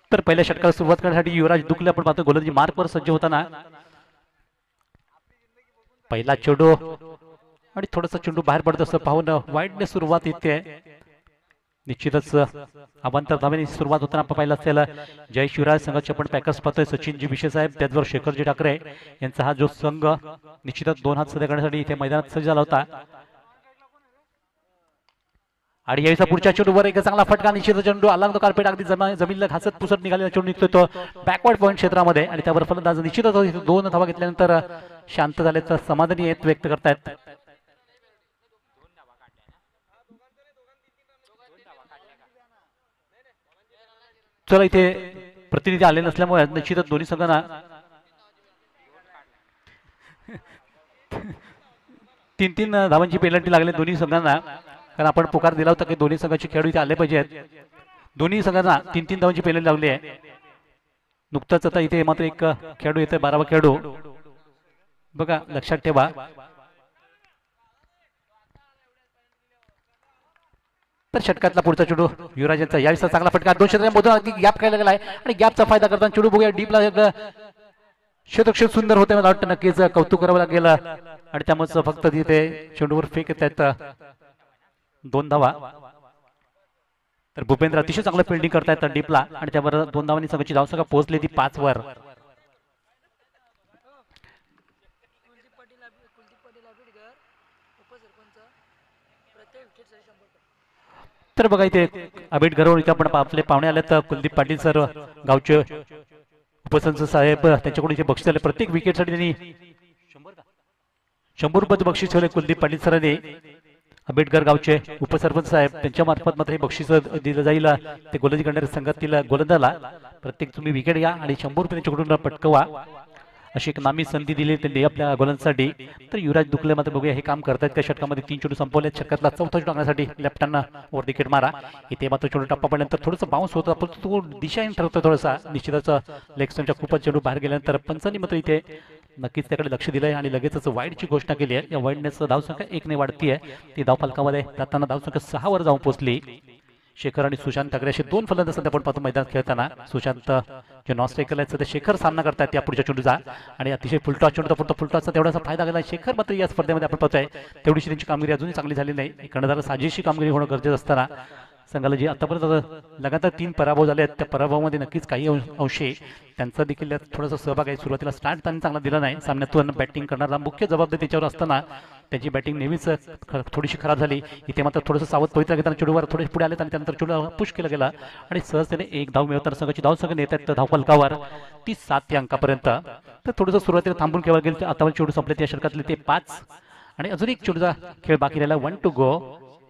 तर पहिल्या षटकाला सुरुवात करण्यासाठी युवराज दुखले आपण पाहतो गोलंदाजी मार्कवर सज्ज होताना पहिला चेंडू आणि थोडासा चेंडू बाहेर पडत असं पाहून वाईटने सुरुवात इथे निश्चितच अवांतर धावेने सुरुवात होताना आपण पाहिलं असेल जय शिवराज संघाचे आपण पॅकर्स पाहतोय सचिनजी विशे साहेब त्याचबरोबर शेखरजी ठाकरे यांचा हा जो संघ निश्चितच 2 हात सध्या करण्यासाठी इथे मैदानात सज्ज झाला होता आणि यावेळेस पुढच्या चेंडूवर एक चांगला फटका निश्चित चेंडू अलंग कार्पेट अगदी जमीनला घासत पुसत निघालेला चेंडू निघतोय तो बॅकवर्ड पॉईंट क्षेत्रामध्ये आणि त्यावर फलंदाज निश्चितच 2 धावा घेतल्यानंतर शांत झाल्याचं समाधानी येत व्यक्त करतायत चला इथे प्रतिनिधी आले नसल्यामुळे निश्चितच दोन्ही संघांना 3-3 धावांची पेनल्टी लागली दोन्ही संघांना कारण आपण पुकार दिला होता की दोन्ही संघाचे खेळाडू इथे आले पाहिजेत दोन्ही संघांना 3-3 धावांची पेनल्टी लागली आहे नुकताच आता इथे मात्र एक खेळाडू येतोय 12वा खेळाडू बघा लक्षात ठेवा तर षटकातला पुढचा चेंडू युवराजांचा यावेळेस चांगला फटका 2 क्षेत्रांमधून अगदी गॅप खायला गेला आहे आणि गॅपचा फायदा करताना चेंडू बघूया डीपला शतक सुंदर होते मला वाटतं नक्कीच कौतुक करावं लागेल आणि त्यामुळे फक्त तिथे चेंडूवर फेक येत आहेत 2 धावा तर भूपेंद्र अतिशय चांगलं फिल्डिंग करतायत डीपला आणि त्यावर 2 धावांनी संघाची धावसंख्या पोहोचली ती 5 वर तर बघा इथे आंबेडकरवर इथे आपण आपले पाहुणे आले तर कुलदीप पाटील सर गावचे उपसरपंच साहेब त्यांच्याकडून इथे बक्षीस आले प्रत्येक विकेटसाठी त्यांनी 100 रुपयाचं बक्षीस ठेवले कुलदीप पाटील सरांनी आंबेडकर गावचे उपसरपंच साहेब त्यांच्या मार्फत मात्र हे बक्षीस दिलं जाईल ते गोलंदाजी करणाऱ्या संघातील गोलंदाजाला प्रत्येक तुम्ही विकेट घ्या आणि 100 रुपये त्यांच्याकडून पटकवा अशी एक नामी संधी दिली त्यांनी आपल्या गोलंदाजासाठी तर युवराज दुखले मात्र बघूया हे काम करतात त्या षटकामध्ये 3 चेंडू संपवले षटकातला 4था चेंडू टाकण्यासाठी लेफ्टांना वर विकेट मारा इथे मात्र चेंडू टप्पा पडल्यानंतर थोडंसं बाउन्स होतं पण तो दिशाहीन ठरतो थोडासा निश्चितच लेग स्टंपच्या खूपच चेंडू बाहेर गेल्यानंतर पंचांनी मात्र इथे नक्कीच त्याकडे लक्ष दिलंय आणि लगेचच वाईडची घोषणा केली आहे या वाईडनेस धावसंख्या 1 ने वाढतीये ती धावफलकामध्ये जाताना धावसंख्या 6 वर जाऊन पोहोचली शेखर आणि सुशांत ठाकरे असे 2 फलंदाज सध्या आपण पाहतो मैदानात खेळताना सुशांत जे नॉन स्ट्रायकर आहेत सध्या शेखर सामना करतात या पुढच्या चेंडूचा आणि अतिशय फुलटॉस चेंडू फुलटॉसचा तेवढासा फायदा गेला शेखर मात्र या स्पर्धेमध्ये आपण पाहतोय तेवढीशी त्यांची कामगिरी अजूनही चांगली झाली नाही कर्णधार साजेशी कामगिरी होणं गरजेचं असताना संघाला जे आतापर्यंत लगातार 3 पराभव झाले आहेत त्या पराभवामध्ये नक्कीच काही अंशी त्यांचा देखील थोडासा सहभाग आहे सुरुवातीला स्टार्ट त्यांनी चांगला दिला नाही सामन्यातून बॅटिंग करणारा मुख्य जबाबदारी त्याच्यावर असताना त्याची बॅटिंग नेहमीच थोडीशी खराब झाली इथे मात्र थोडंसं सावध पवित्र घेताना चेंडूवर थोडे पुढे आले आणि त्यानंतर चेंडू पुश केला गेला आणि सहजतेने 1 धाव मिळवताना संघाची धावसंख्या नेत आहेत धावफलकावर ती 7 अंकापर्यंत तर थोडंसं सुरुवातीला थांबून केव्हा गेलं आता चेंडू संपले त्या षटकातले ते 5 आणि अजून एक चेंडूचा खेळ बाकी राहिला 1 टू गो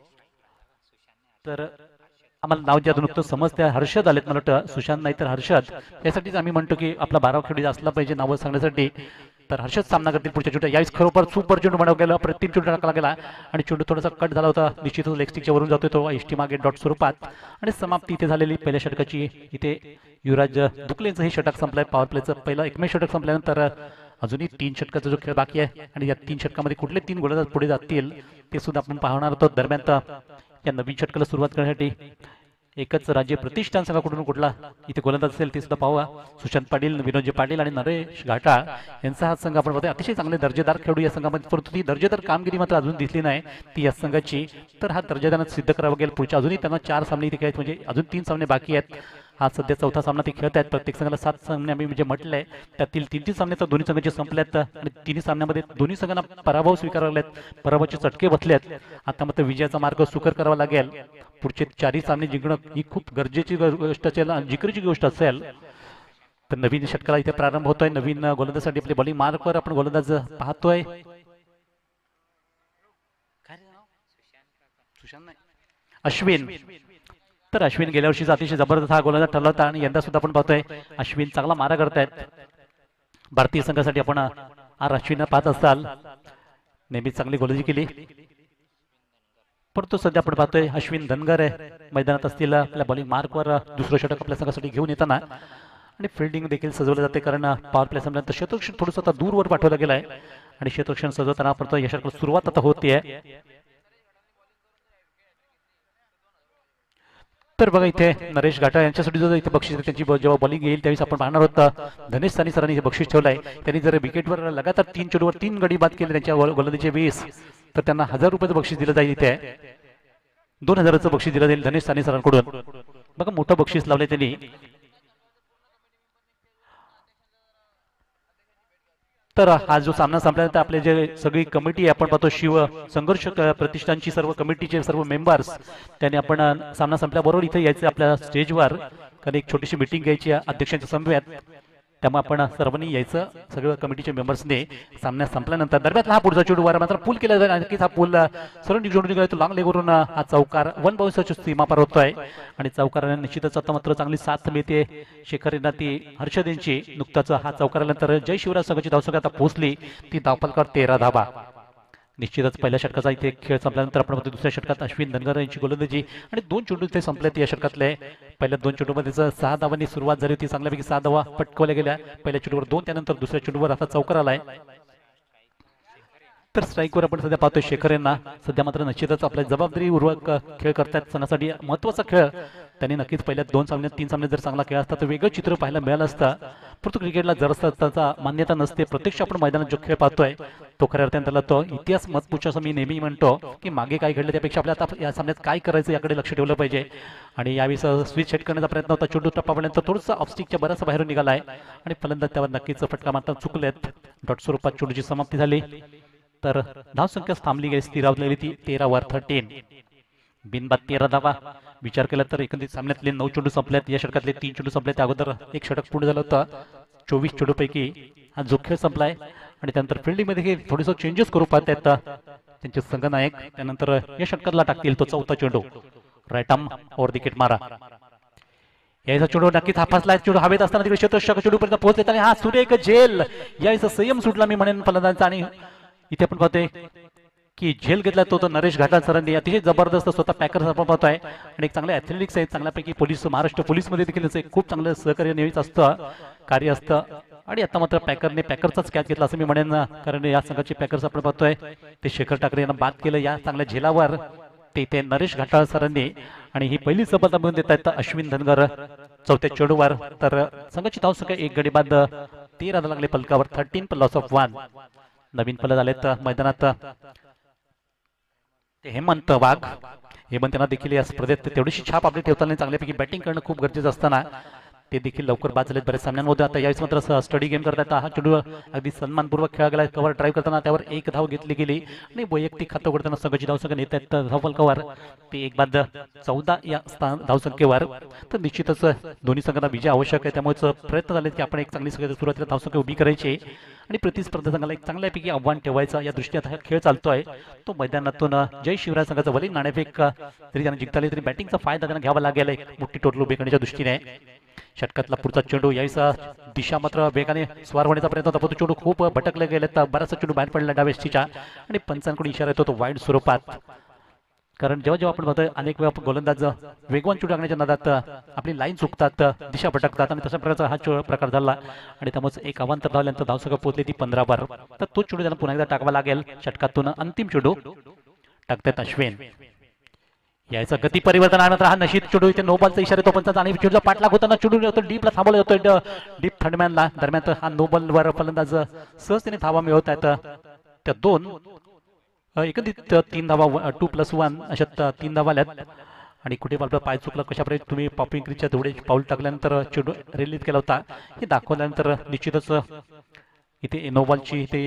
तर आम्हाला नाव जे नुकतं समजते हर्षद आलेत मला वाटतं सुशांत नाही तर हर्षद यासाठीच आम्ही म्हणतो की आपला 12 खेळी असला पाहिजे नावं सांगण्यासाठी तर हर्षद सामना करतील पुढच्या चेंडू यावेळेस खरोखर सुपर चेंडू बनवला गेला प्रतिम चेंडू टाकला गेला आणि चेंडू थोडासा कट झाला होता निश्चितच लेग स्टिकच्या वरून जातोय तो एसटी मागे डॉट स्वरूपात आणि समाप्ती इथे झालेली पहिल्या षटकाची इथे युवराज दुकलेंचं हे षटक संपलंय पॉवर प्लेचं पहिलं एकमेव षटक संपल्यानंतर अजूनही 3 षटकाचा जो खेळ बाकी आहे आणि या 3 षटकामध्ये कुठले 3 गोलंदाज पुढे जातील ते सुद्धा आपण पाहणार आहोत दरम्यान या नवीन षटकाला सुरुवात करण्यासाठी एकच राज्य प्रतिष्ठान संघाकडून कुठला इथे गोलंदाज असेल ते सुद्धा पाहूया सुशांत पाटील विनोदजी पाटील आणि नरेश घाटाळ यांचा हा संघ आपण पाहतोय अतिशय चांगले दर्जेदार खेळू या संघामध्ये परंतु ती दर्जेदार कामगिरी मात्र अजून दिसली नाही ती या संघाची तर हा दर्जा सिद्ध करावा लागेल पुढच्या अजूनही त्यांना 4 सामने इथे खेळायचे म्हणजे अजून 3 सामने बाकी आहेत हा सध्या 4था सामना ते खेळत आहेत प्रत्येक संघाला 7 सामने आम्ही म्हणजे म्हटलंय त्यातील 3 सामने तर दोन्ही संघाचे संपल्यात आणि 3 सामन्यामध्ये दोन्ही संघांना पराभव स्वीकारावे लागलेत पराभवाचे चटके बसलेत आता मात्र विजयाचा मार्ग सुकर करावा लागेल पुढचे 4 सामने जिंकणं ही खूप गरजेची गोष्ट असेल आणि जिकरीची गोष्ट असेल तर नवीन षटकाला इथे प्रारंभ होतोय नवीन गोलंदाजासाठी आपली बॉलिंग मार्कवर आपण गोलंदाज पाहतोय अश्विन तर अश्विन गेल्या वर्षीचा अतिशय जबरदस्त हा गोलंदाज ठरला होता आणि यंदा सुद्धा आपण पाहतोय अश्विन चांगला मारा करतायत भारतीय संघासाठी आपण अश्विन पाहत असाल नेहमी चांगली गोलंदाजी केली परंतु सध्या आपण पाहतोय अश्विन धनगर आहे मैदानात असतील आपल्या बॉलिंग मार्कवर दुसरं षटक आपल्या संघासाठी घेऊन येताना आणि फिल्डिंग देखील सजवलं जाते कारण पॉवर प्ले संपल्यानंतर क्षेत्ररक्षण थोडंसं आता दूरवर पाठवलं गेलं आहे आणि क्षेत्ररक्षण सजवताना परत या षटकाला सुरुवात आता होते तर बघा इथे नरेश घाटा यांच्यासाठी जो इथे बक्षीस आहे, त्यांची जेव्हा बॉलिंग येईल त्यावेळेस आपण पाहणार होता धनेश सानी सरांनी हे बक्षीस ठेवलंय. त्यांनी जर विकेटवर लगातार 3 चेंडूवर 3 गडी बाद केले त्यांच्या गोलंदाजीचे 20, तर त्यांना 1000 रुपयाचं बक्षीस दिलं जाईल. इथे 2000चं बक्षीस दिलं जाईल धनेश सानी सरांकडून. बघा मोठं बक्षीस लावलंय त्यांनी. तर हा जो सामना संपल्यानंतर आपले जे सगळी कमिटी आपण पाहतो शिव संघर्ष प्रतिष्ठानची सर्व कमिटीचे सर्व मेंबर्स त्यांनी आपण सामना संपल्याबरोबर इथे यायचे आपल्या स्टेजवर, कारण एक छोटीशी मीटिंग घ्यायची अध्यक्षांच्या समवेत. त्यामुळे आपण सर्वांनी यायचं सगळं कमिटीच्या मेंबर्सने सामना संपल्यानंतर. दरम्यान हा पुढचा चेंडू वर मात्र पूल केला जाईल. नक्कीच हा पूल सरून जोडून निघाला तो लांग लेगवरून हा चौकार 1 बाउन्सची सीमा पार होतोय आणि चौकाराने निश्चितच आता मात्र चांगली साथ मिळते शेखर यांना ती हर्षद यांची. नुकताच हा चौकारानंतर जय शिवराज संघाची धावसंख्या आता पोहोचली ती धावफलकावर 13 धाबा. निश्चितच पहिल्या षटकाचा इथे खेळ संपल्यानंतर आपण बघतो दुसऱ्या षटकात अश्विन धनगर यांची गोलंदाजी आणि 2 चेंडू इथे संपलेत या षटकातले. पहिल्या 2 चेंडूमध्ये 6 धावांनी सुरुवात झाली होती, चांगल्यापैकी 6 धावा पटकवल्या गेल्या. पहिल्या चेंडूवर 2, त्यानंतर दुसऱ्या चेंडूवर आता चौकार आलाय. तर स्ट्राईकवर आपण सध्या पाहतोय शेखर यांना. सध्या मात्र निश्चितच आपल्या जबाबदारीपूर्वक खेळ करतात, सणासाठी महत्वाचा खेळ. त्यांनी नक्कीच पहिल्या 2 सामन्यात 3 सामन्यात जर चांगला खेळ असता तर वेगळं चित्र पाहायला मिळालं असतं. परंतु क्रिकेटला जर त्याचा मान्यता नसते. प्रत्यक्ष आपण मैदानात जो खेळ पाहतोय तो खऱ्या अर्थाने त्याला तो इतिहास मत पूछा असं मी नेहमी म्हणतो की मागे काय घडलं त्यापेक्षा आपल्याला आता या सामन्यात काय करायचं याकडे लक्ष ठेवलं पाहिजे. आणि यावेळी स्विच सेट करण्याचा प्रयत्न होता. चेंडू टप्पापर्यंत थोडंसं ऑफस्टिकच्या बराचसा बाहेरून निघाला आहे आणि फलंदाज त्यावर नक्कीच फटका मारता चुकलेत. डॉट स्वरूपात चेंडूची समाप्ती झाली. तर धावसंख्या थांबली गेली, स्थिरावलेली ती 13 वर 13. बिनबाद 13 धावा. विचार केला तर एकंदरीत सामन्यातले 9 चेंडू संपल्यात. या षटकातले 3 चेंडू संपले. त्या अगोदर एक षटक पूर्ण झालं होतं. 24 चेंडूपैकी हा जो खेळ संपलाय आणि त्यानंतर फिल्डिंगमध्ये थोडंसं चेंजेस करू पाहत आहेत त्यांचे संघनायक. त्यानंतर या षटकातला टाकतील तो 4था चेंडू राईट आर्म ओव्हर विकेट मारा. याचा चेंडू नक्कीच हाफासला. चेंडू हवेत असताना तिकडे क्षेत्ररक्षक चेंडूपर्यंत पोहोचले आणि हा सुरेख झेल. याचा संयम सुटला मी म्हणेन फलंदाजांचा. आणि इथे आपण पाहतोय की झेल घेतला तो नरेश घाटा सरांनी. अतिशय जबरदस्त स्वतः पॅकर्स आपण पाहतोय आणि एक चांगले ॲथलेटिक्स आहेत, चांगल्यापैकी पोलीस महाराष्ट्र पोलीसमध्ये देखील खूप चांगलं सहकार्य नेहमीच असतं, कार्य असतं. आणि आता मात्र पॅकरने पॅकरचाच कॅच घेतला असं मी म्हणेन, कारण या संघाचे पॅकर्स आपण पाहतोय ते शेखर ठाकरे यांना बाद केलं या चांगल्या झेलावर ते इथे नरेश घाटाळ सरांनी. आणि ही पहिली सफलता मिळून देत आहेत अश्विन धनगर 4थ्या चेंडूवर. तर संघाची धावसंख्या 1 गडी बाद 13 लागले फलकावर 13 पर लॉस ऑफ 1. नवीन फलंदाज आलेत मैदानात ते हेमंत वाघ. हेमंत यांना देखील या स्पर्धेत तेवढीशी छाप आपली ठेवताना चांगल्यापैकी बॅटिंग करणं खूप गरजेचं असताना ते देखील लवकर बाद झालेत बऱ्याच सामन्यांमध्ये. आता यावेळेस मात्र स्टडी गेम करतात. हा चेंडू अगदी सन्मानपूर्वक खेळला गेला. कव्हर ड्राईव्ह करताना त्यावर 1 धाव घेतली गेली आणि वैयक्तिक खातं उघडताना संघाची धावसंख्या नेत आहेत धावफलकावर ते 1 बाद 14 या धावसंख्येवर. तर निश्चितच दोन्ही संघांना विजय आवश्यक आहे, त्यामुळे प्रयत्न झालेत की आपण एक चांगली सुरुवातीला धावसंख्या उभी करायची आणि प्रतिस्पर्धा संघाला एक चांगल्यापैकी आव्हान ठेवायचं या दृष्टीने हा खेळ चालतोय. तो मैदानातून जय शिवराज संघाचा वरील नाणेफेक जरी त्यांना जिंकता आली तरी बॅटिंगचा फायदा त्यांना घ्यावा लागेल एक मोठी टोटल उभी करण्याच्या दृष्टीने. षटकातला पुढचा चेंडू याचा दिशा मात्र वेगाने स्वार होण्याचा प्रयत्न होता, परंतु चेंडू खूप भटकले गेले. तर बराचसा चेंडू बाहेर पडला डावेस्टीच्या आणि पंचांकडून इशारा येतो तो वाईड स्वरूपात. कारण जेव्हा जेव्हा आपण बघतोय अनेक वेळा गोलंदाज वेगवान चेंडू टाकण्याच्या नादात आपली लाईन चुकतात, दिशा भटकतात आणि तशा प्रकारचा हा प्रकार झाला आणि त्यामुळे एक अवांतर धावल्यानंतर धावसंख्या पोहोचली ती 15 वर. तर तो चेंडू त्यांना पुन्हा एकदा टाकावा लागेल. षटकातून अंतिम चेंडू टाकतात अश्विन. याचा गती परिवर्तन आहे मात्र हा नशीब चेंडू इथे नो बॉलचा इशारा येतो पंचांचा आणि चेंडूला पाठलाग होताना चेंडू येतो डीपला थांबवला जातो डीप थर्डमॅनला. दरम्यान हा नो बॉलवर फलंदाज सहजतेने धावा मिळवत आहेत. त्या 2 एकंदरीत 3 धावा 2+1 अशा 3 धावा आल्यात. आणि कुठे आपला पाय चुकला कशाप्रकारे तुम्ही पॉपिंग क्रीजच्या तेवढे पाऊल टाकल्यानंतर चेंडू रिलीज केला होता हे दाखवल्यानंतर निश्चितच इथे नो बॉलची इथे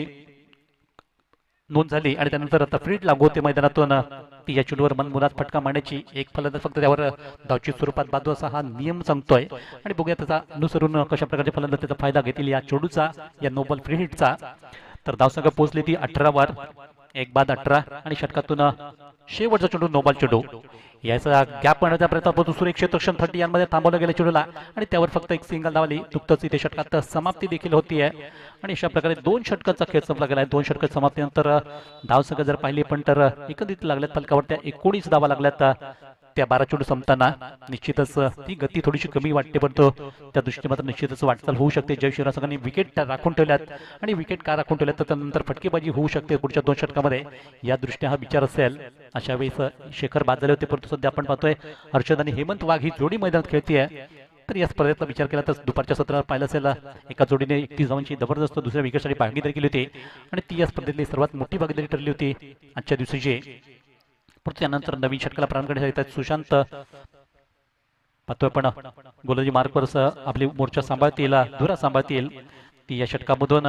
नोंद झाली आणि त्यानंतर आता फ्रीड लागू होते मैदानातून. ती या चेंडूवर मनमुराद फटका मारण्याची एक फलंदाज फक्त त्यावर धावची स्वरूपात बाजू असा हा नियम सांगतोय. आणि बघूया त्याचा अनुसरून कशा प्रकारचे फलंदाज त्याचा फायदा घेतील या चेंडूचा या नो बॉल फ्री हिटचा. तर धावसंख्या पोहोचली ती 18 वर 1 बाद 18 आणि षटकातून शेवटचा चेंडू नो बॉल चेंडू. याचा गॅप पाहण्याचा प्रयत्न होतो सुरेख क्षेत्ररक्षण 30 यामध्ये थांबवलं गेलं चेंडूला आणि त्यावर फक्त एक सिंगल धावली. नुकतंच इथे षटकात समाप्ती देखील होती आहे आणि अशा प्रकारे 2 षटकाचा खेळ संपला गेला आहे. 2 षटक समाप्तीनंतर धावसंख्या जर पाहिली पण तर एकंदरीत लागल्यात फलकावर त्या 19 धावा लागल्यात त्या 12 चेंडू संपताना निश्चितच ती गती थोडीशी कमी वाटते, परंतु त्या दृष्टीने मात्र निश्चितच वाटचाल होऊ शकते. जय शिवराय संघाने विकेट राखून ठेवल्यात आणि विकेट का राखून ठेवल्यात तर त्यानंतर फटकेबाजी होऊ शकते पुढच्या 2 षटकामध्ये. या दृष्टीने हा विचार असेल. अशा वेळेस शेखर बाद झाले होते, परंतु सध्या आपण पाहतोय हर्षद आणि हेमंत वाघ ही जोडी मैदानात खेळतीये. तर या स्पर्धेचा विचार केला तर दुपारच्या सत्रात पाहिलं असेल एका जोडीने 31 धावांची जबरदस्त दुसऱ्या विकेटसाठी भागीदारी केली होती आणि ती या स्पर्धेतली सर्वात मोठी भागीदारी ठरली होती आजच्या दिवशीची. परंतु त्यानंतर नवीन षटकाला प्रारंभ येतात सुशांत पाहतोय पण गोलंदाजी मार्कवर आपली मोर्चा सांभाळतील, धुरा सांभाळतील ती या षटकामधून.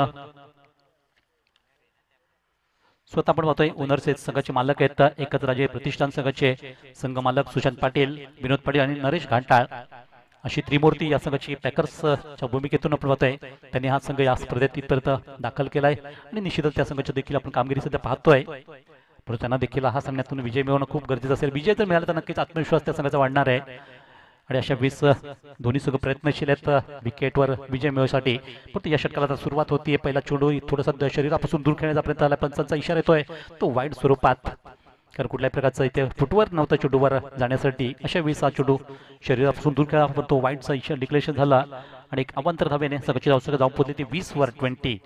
स्वतः आपण पाहतोय ओनर्स संघाचे मालक आहेत एकच राजे प्रतिष्ठान संघाचे संघ मालक सुशांत पाटील, विनोद पाटील आणि नरेश घाटाळ अशी त्रिमूर्ती या संघाची पॅकर्सच्या भूमिकेतून आपण पाहतोय. त्यांनी हा संघ या स्पर्धेत इथपर्यंत दाखल केलाय आणि निश्चितच त्या संघाच्या देखील आपण कामगिरी सध्या पाहतोय. परंतु त्यांना देखील हा सामन्यातून विजय मिळवणं खूप गरजेचं असेल. विजय जर मिळाला तर नक्कीच आत्मविश्वास त्या संघाचा वाढणार आहे आणि अशा 20 दोन्ही संघ प्रयत्नशील आहेत विकेटवर विजय मिळवण्यासाठी. परंतु या षटकाला आता सुरुवात होतीये. पहिला चेंडू थोडासा शरीरापासून दूर खेळण्याचा प्रयत्न झाला, पंचांचा इशारा येतोय तो वाईड स्वरूपात, कारण कुठल्याही प्रकारचा इथे फुटवर नव्हता चेंडूवर जाण्यासाठी. अशा 20 हा चेंडू शरीरापासून दूर खेळला, तो वाईडचा इशारा डिक्लेरेशन झाला आणि एक अवांतर धावेने संघाची धावसंख्या जाऊन पोहोचली ती 20 वर 20.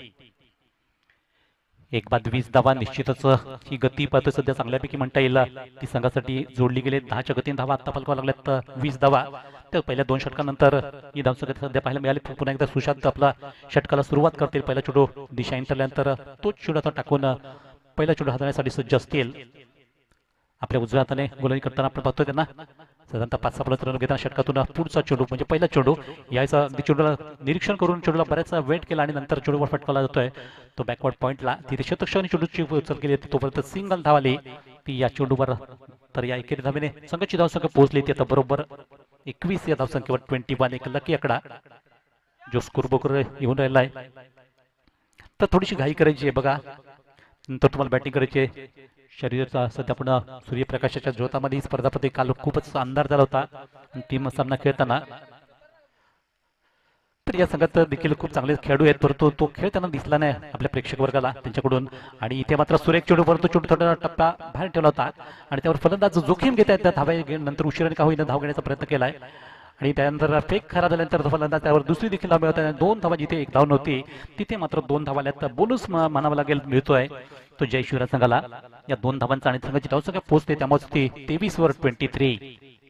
एक बाद 20 धावा. निश्चितच ही गती पाहतोय सध्या चांगल्यापैकी म्हणता येईल. ती संघासाठी जोडली गेले 10च्या गतीने धावा आता फलकावा लागल्यात 20 धावा. तर पहिल्या 2 षटकानंतर ही धावसंख्या सध्या पाहायला मिळाली. पुन्हा एकदा सुशांत आपला षटकाला सुरुवात करतील. पहिला चेंडू दिशा इंटरल्यानंतर तोच चेंडू आता टाकून पहिला चेंडू हाताळण्यासाठी सज्ज असतील. आपल्या उजव्या हाताने गोलंदाजी करताना आपण पाहतोय त्यांना साधारणतः 5-6 फलक रन घेताना षटकातून पुढचा चेंडू म्हणजे पहिला चेंडू यायचा अगदी चेंडूला निरीक्षण करून चेंडूला बऱ्याच वेट केला आणि नंतर चेंडूवर फटकावला जातोय तो बॅकवर्ड पॉईंटला. तिथे शतक्षणी चेंडूची उचल केली होती, तोपर्यंत सिंगल धावाली ती या चेंडूवर. तर या एकेरी धावेने संघाची धावसंख्या पोहोचली ती आता बरोबर 21 या धावसंख्येवर 21. एक लकी आकडा जो स्कोर बुकवर येऊन राहिला आहे. तर थोडीशी घाई करायची आहे बघा, नंतर तुम्हाला बॅटिंग करायची आहे. शरीराचा सध्या पुन्हा सूर्यप्रकाशाच्या ज्योतामध्ये स्पर्धा पद्धती काल खूपच अंधार झाला होता अंतिम सामना खेळताना. तर या संघात देखील खूप चांगले खेळाडू आहेत, परंतु तो खेळ त्यांना दिसला नाही आपल्या प्रेक्षक वर्गाला त्यांच्याकडून. आणि इथे मात्र सुरेख चेंडू, परंतु चेंडू थोडा टप्पा बाहेर ठेवला होता आणि त्यावर फलंदाज जोखीम घेत आहेत. धावा नंतर उशिराने का होईना धाव घेण्याचा प्रयत्न केलाय आणि त्यानंतर फेक खरा झाल्यानंतर फलंदाज त्यावर दुसरी देखील धाव मिळवतात. 2 धावा जिथे 1 धाव नव्हती तिथे मात्र 2 धावा आल्यात. बोनस म्हणावा लागेल मिळतोय तो जय शिवराय संघाला. या 2 धावांचा आणि संघाची धावसंख्या पोहोचते त्यामुळे ती 23 वर 23.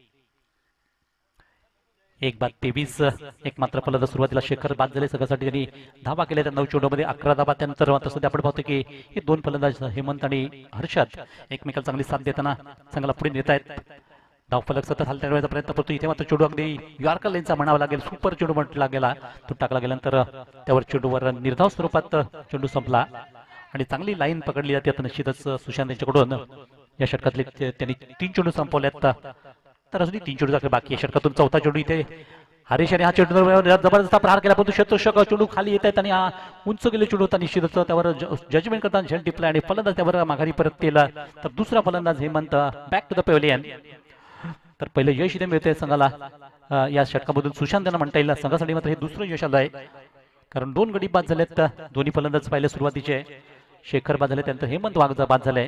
एक बाद 23. एक मात्र फलंदाज सुरुवातीला शेखर बाद झाले संघासाठी, त्यांनी धावा केल्या त्या 9 चेंडूमध्ये 11 धावा. त्यानंतर मात्र सध्या आपण पाहतो की हे 2 फलंदाज हेमंत आणि हर्षद एकमेकाला चांगली साथ देताना संघाला पुढे नेत आहेत. धावफलक सतत हलवण्याचा प्रयत्न करतो. इथे मात्र चेंडू अगदी यॉर्कर लेनचा म्हणावा लागेल, सुपर चेंडू म्हटला गेला. तो टाकला गेल्यानंतर त्यावर चेंडूवर निर्धाव स्वरूपात चेंडू संपला आणि चांगली लाईन पकडली जाते. आता निश्चितच सुशांत यांच्याकडून या षटकातले त्यांनी 3 चेंडू संपवल्यात. तर अजूनही 3 चेंडू बाकी आहे. षटकातून 4था चेंडू इथे हरीश यांनी हा चेंडू जबरदस्त प्रहार केला, परंतु शतशक चेंडू खाली येत आहेत आणि हा उंच गेले चेंडू होता. निश्चितच त्यावर जजमेंट करताना झेल टिपला आणि फलंदाज त्यावर माघारी परत केला. तर दुसरा फलंदाज Hemant back to the pavilion. तर पहिलं यश इथे मिळतंय संघाला या षटकामधून. सुशांत यांना म्हणता येईल संघासाठी मात्र हे दुसरं यश आलं आहे, कारण 2 गडी बाद झालेत. दोन्ही फलंदाज पहिले सुरुवातीचे शेखर बाद झाले, त्यानंतर हेमंत वाघ बाद झाले.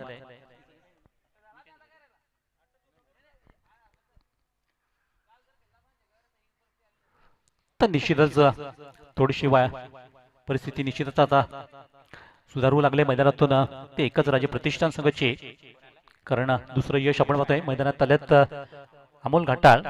तर निश्चितच थोडीशी परिस्थिती निश्चितच आता सुधारू लागले मैदानातून ते एकच राजे प्रतिष्ठान संघाचे. कारण दुसरं यश आपण पाहतोय मैदानात आल्यात अमोल घाटाळ.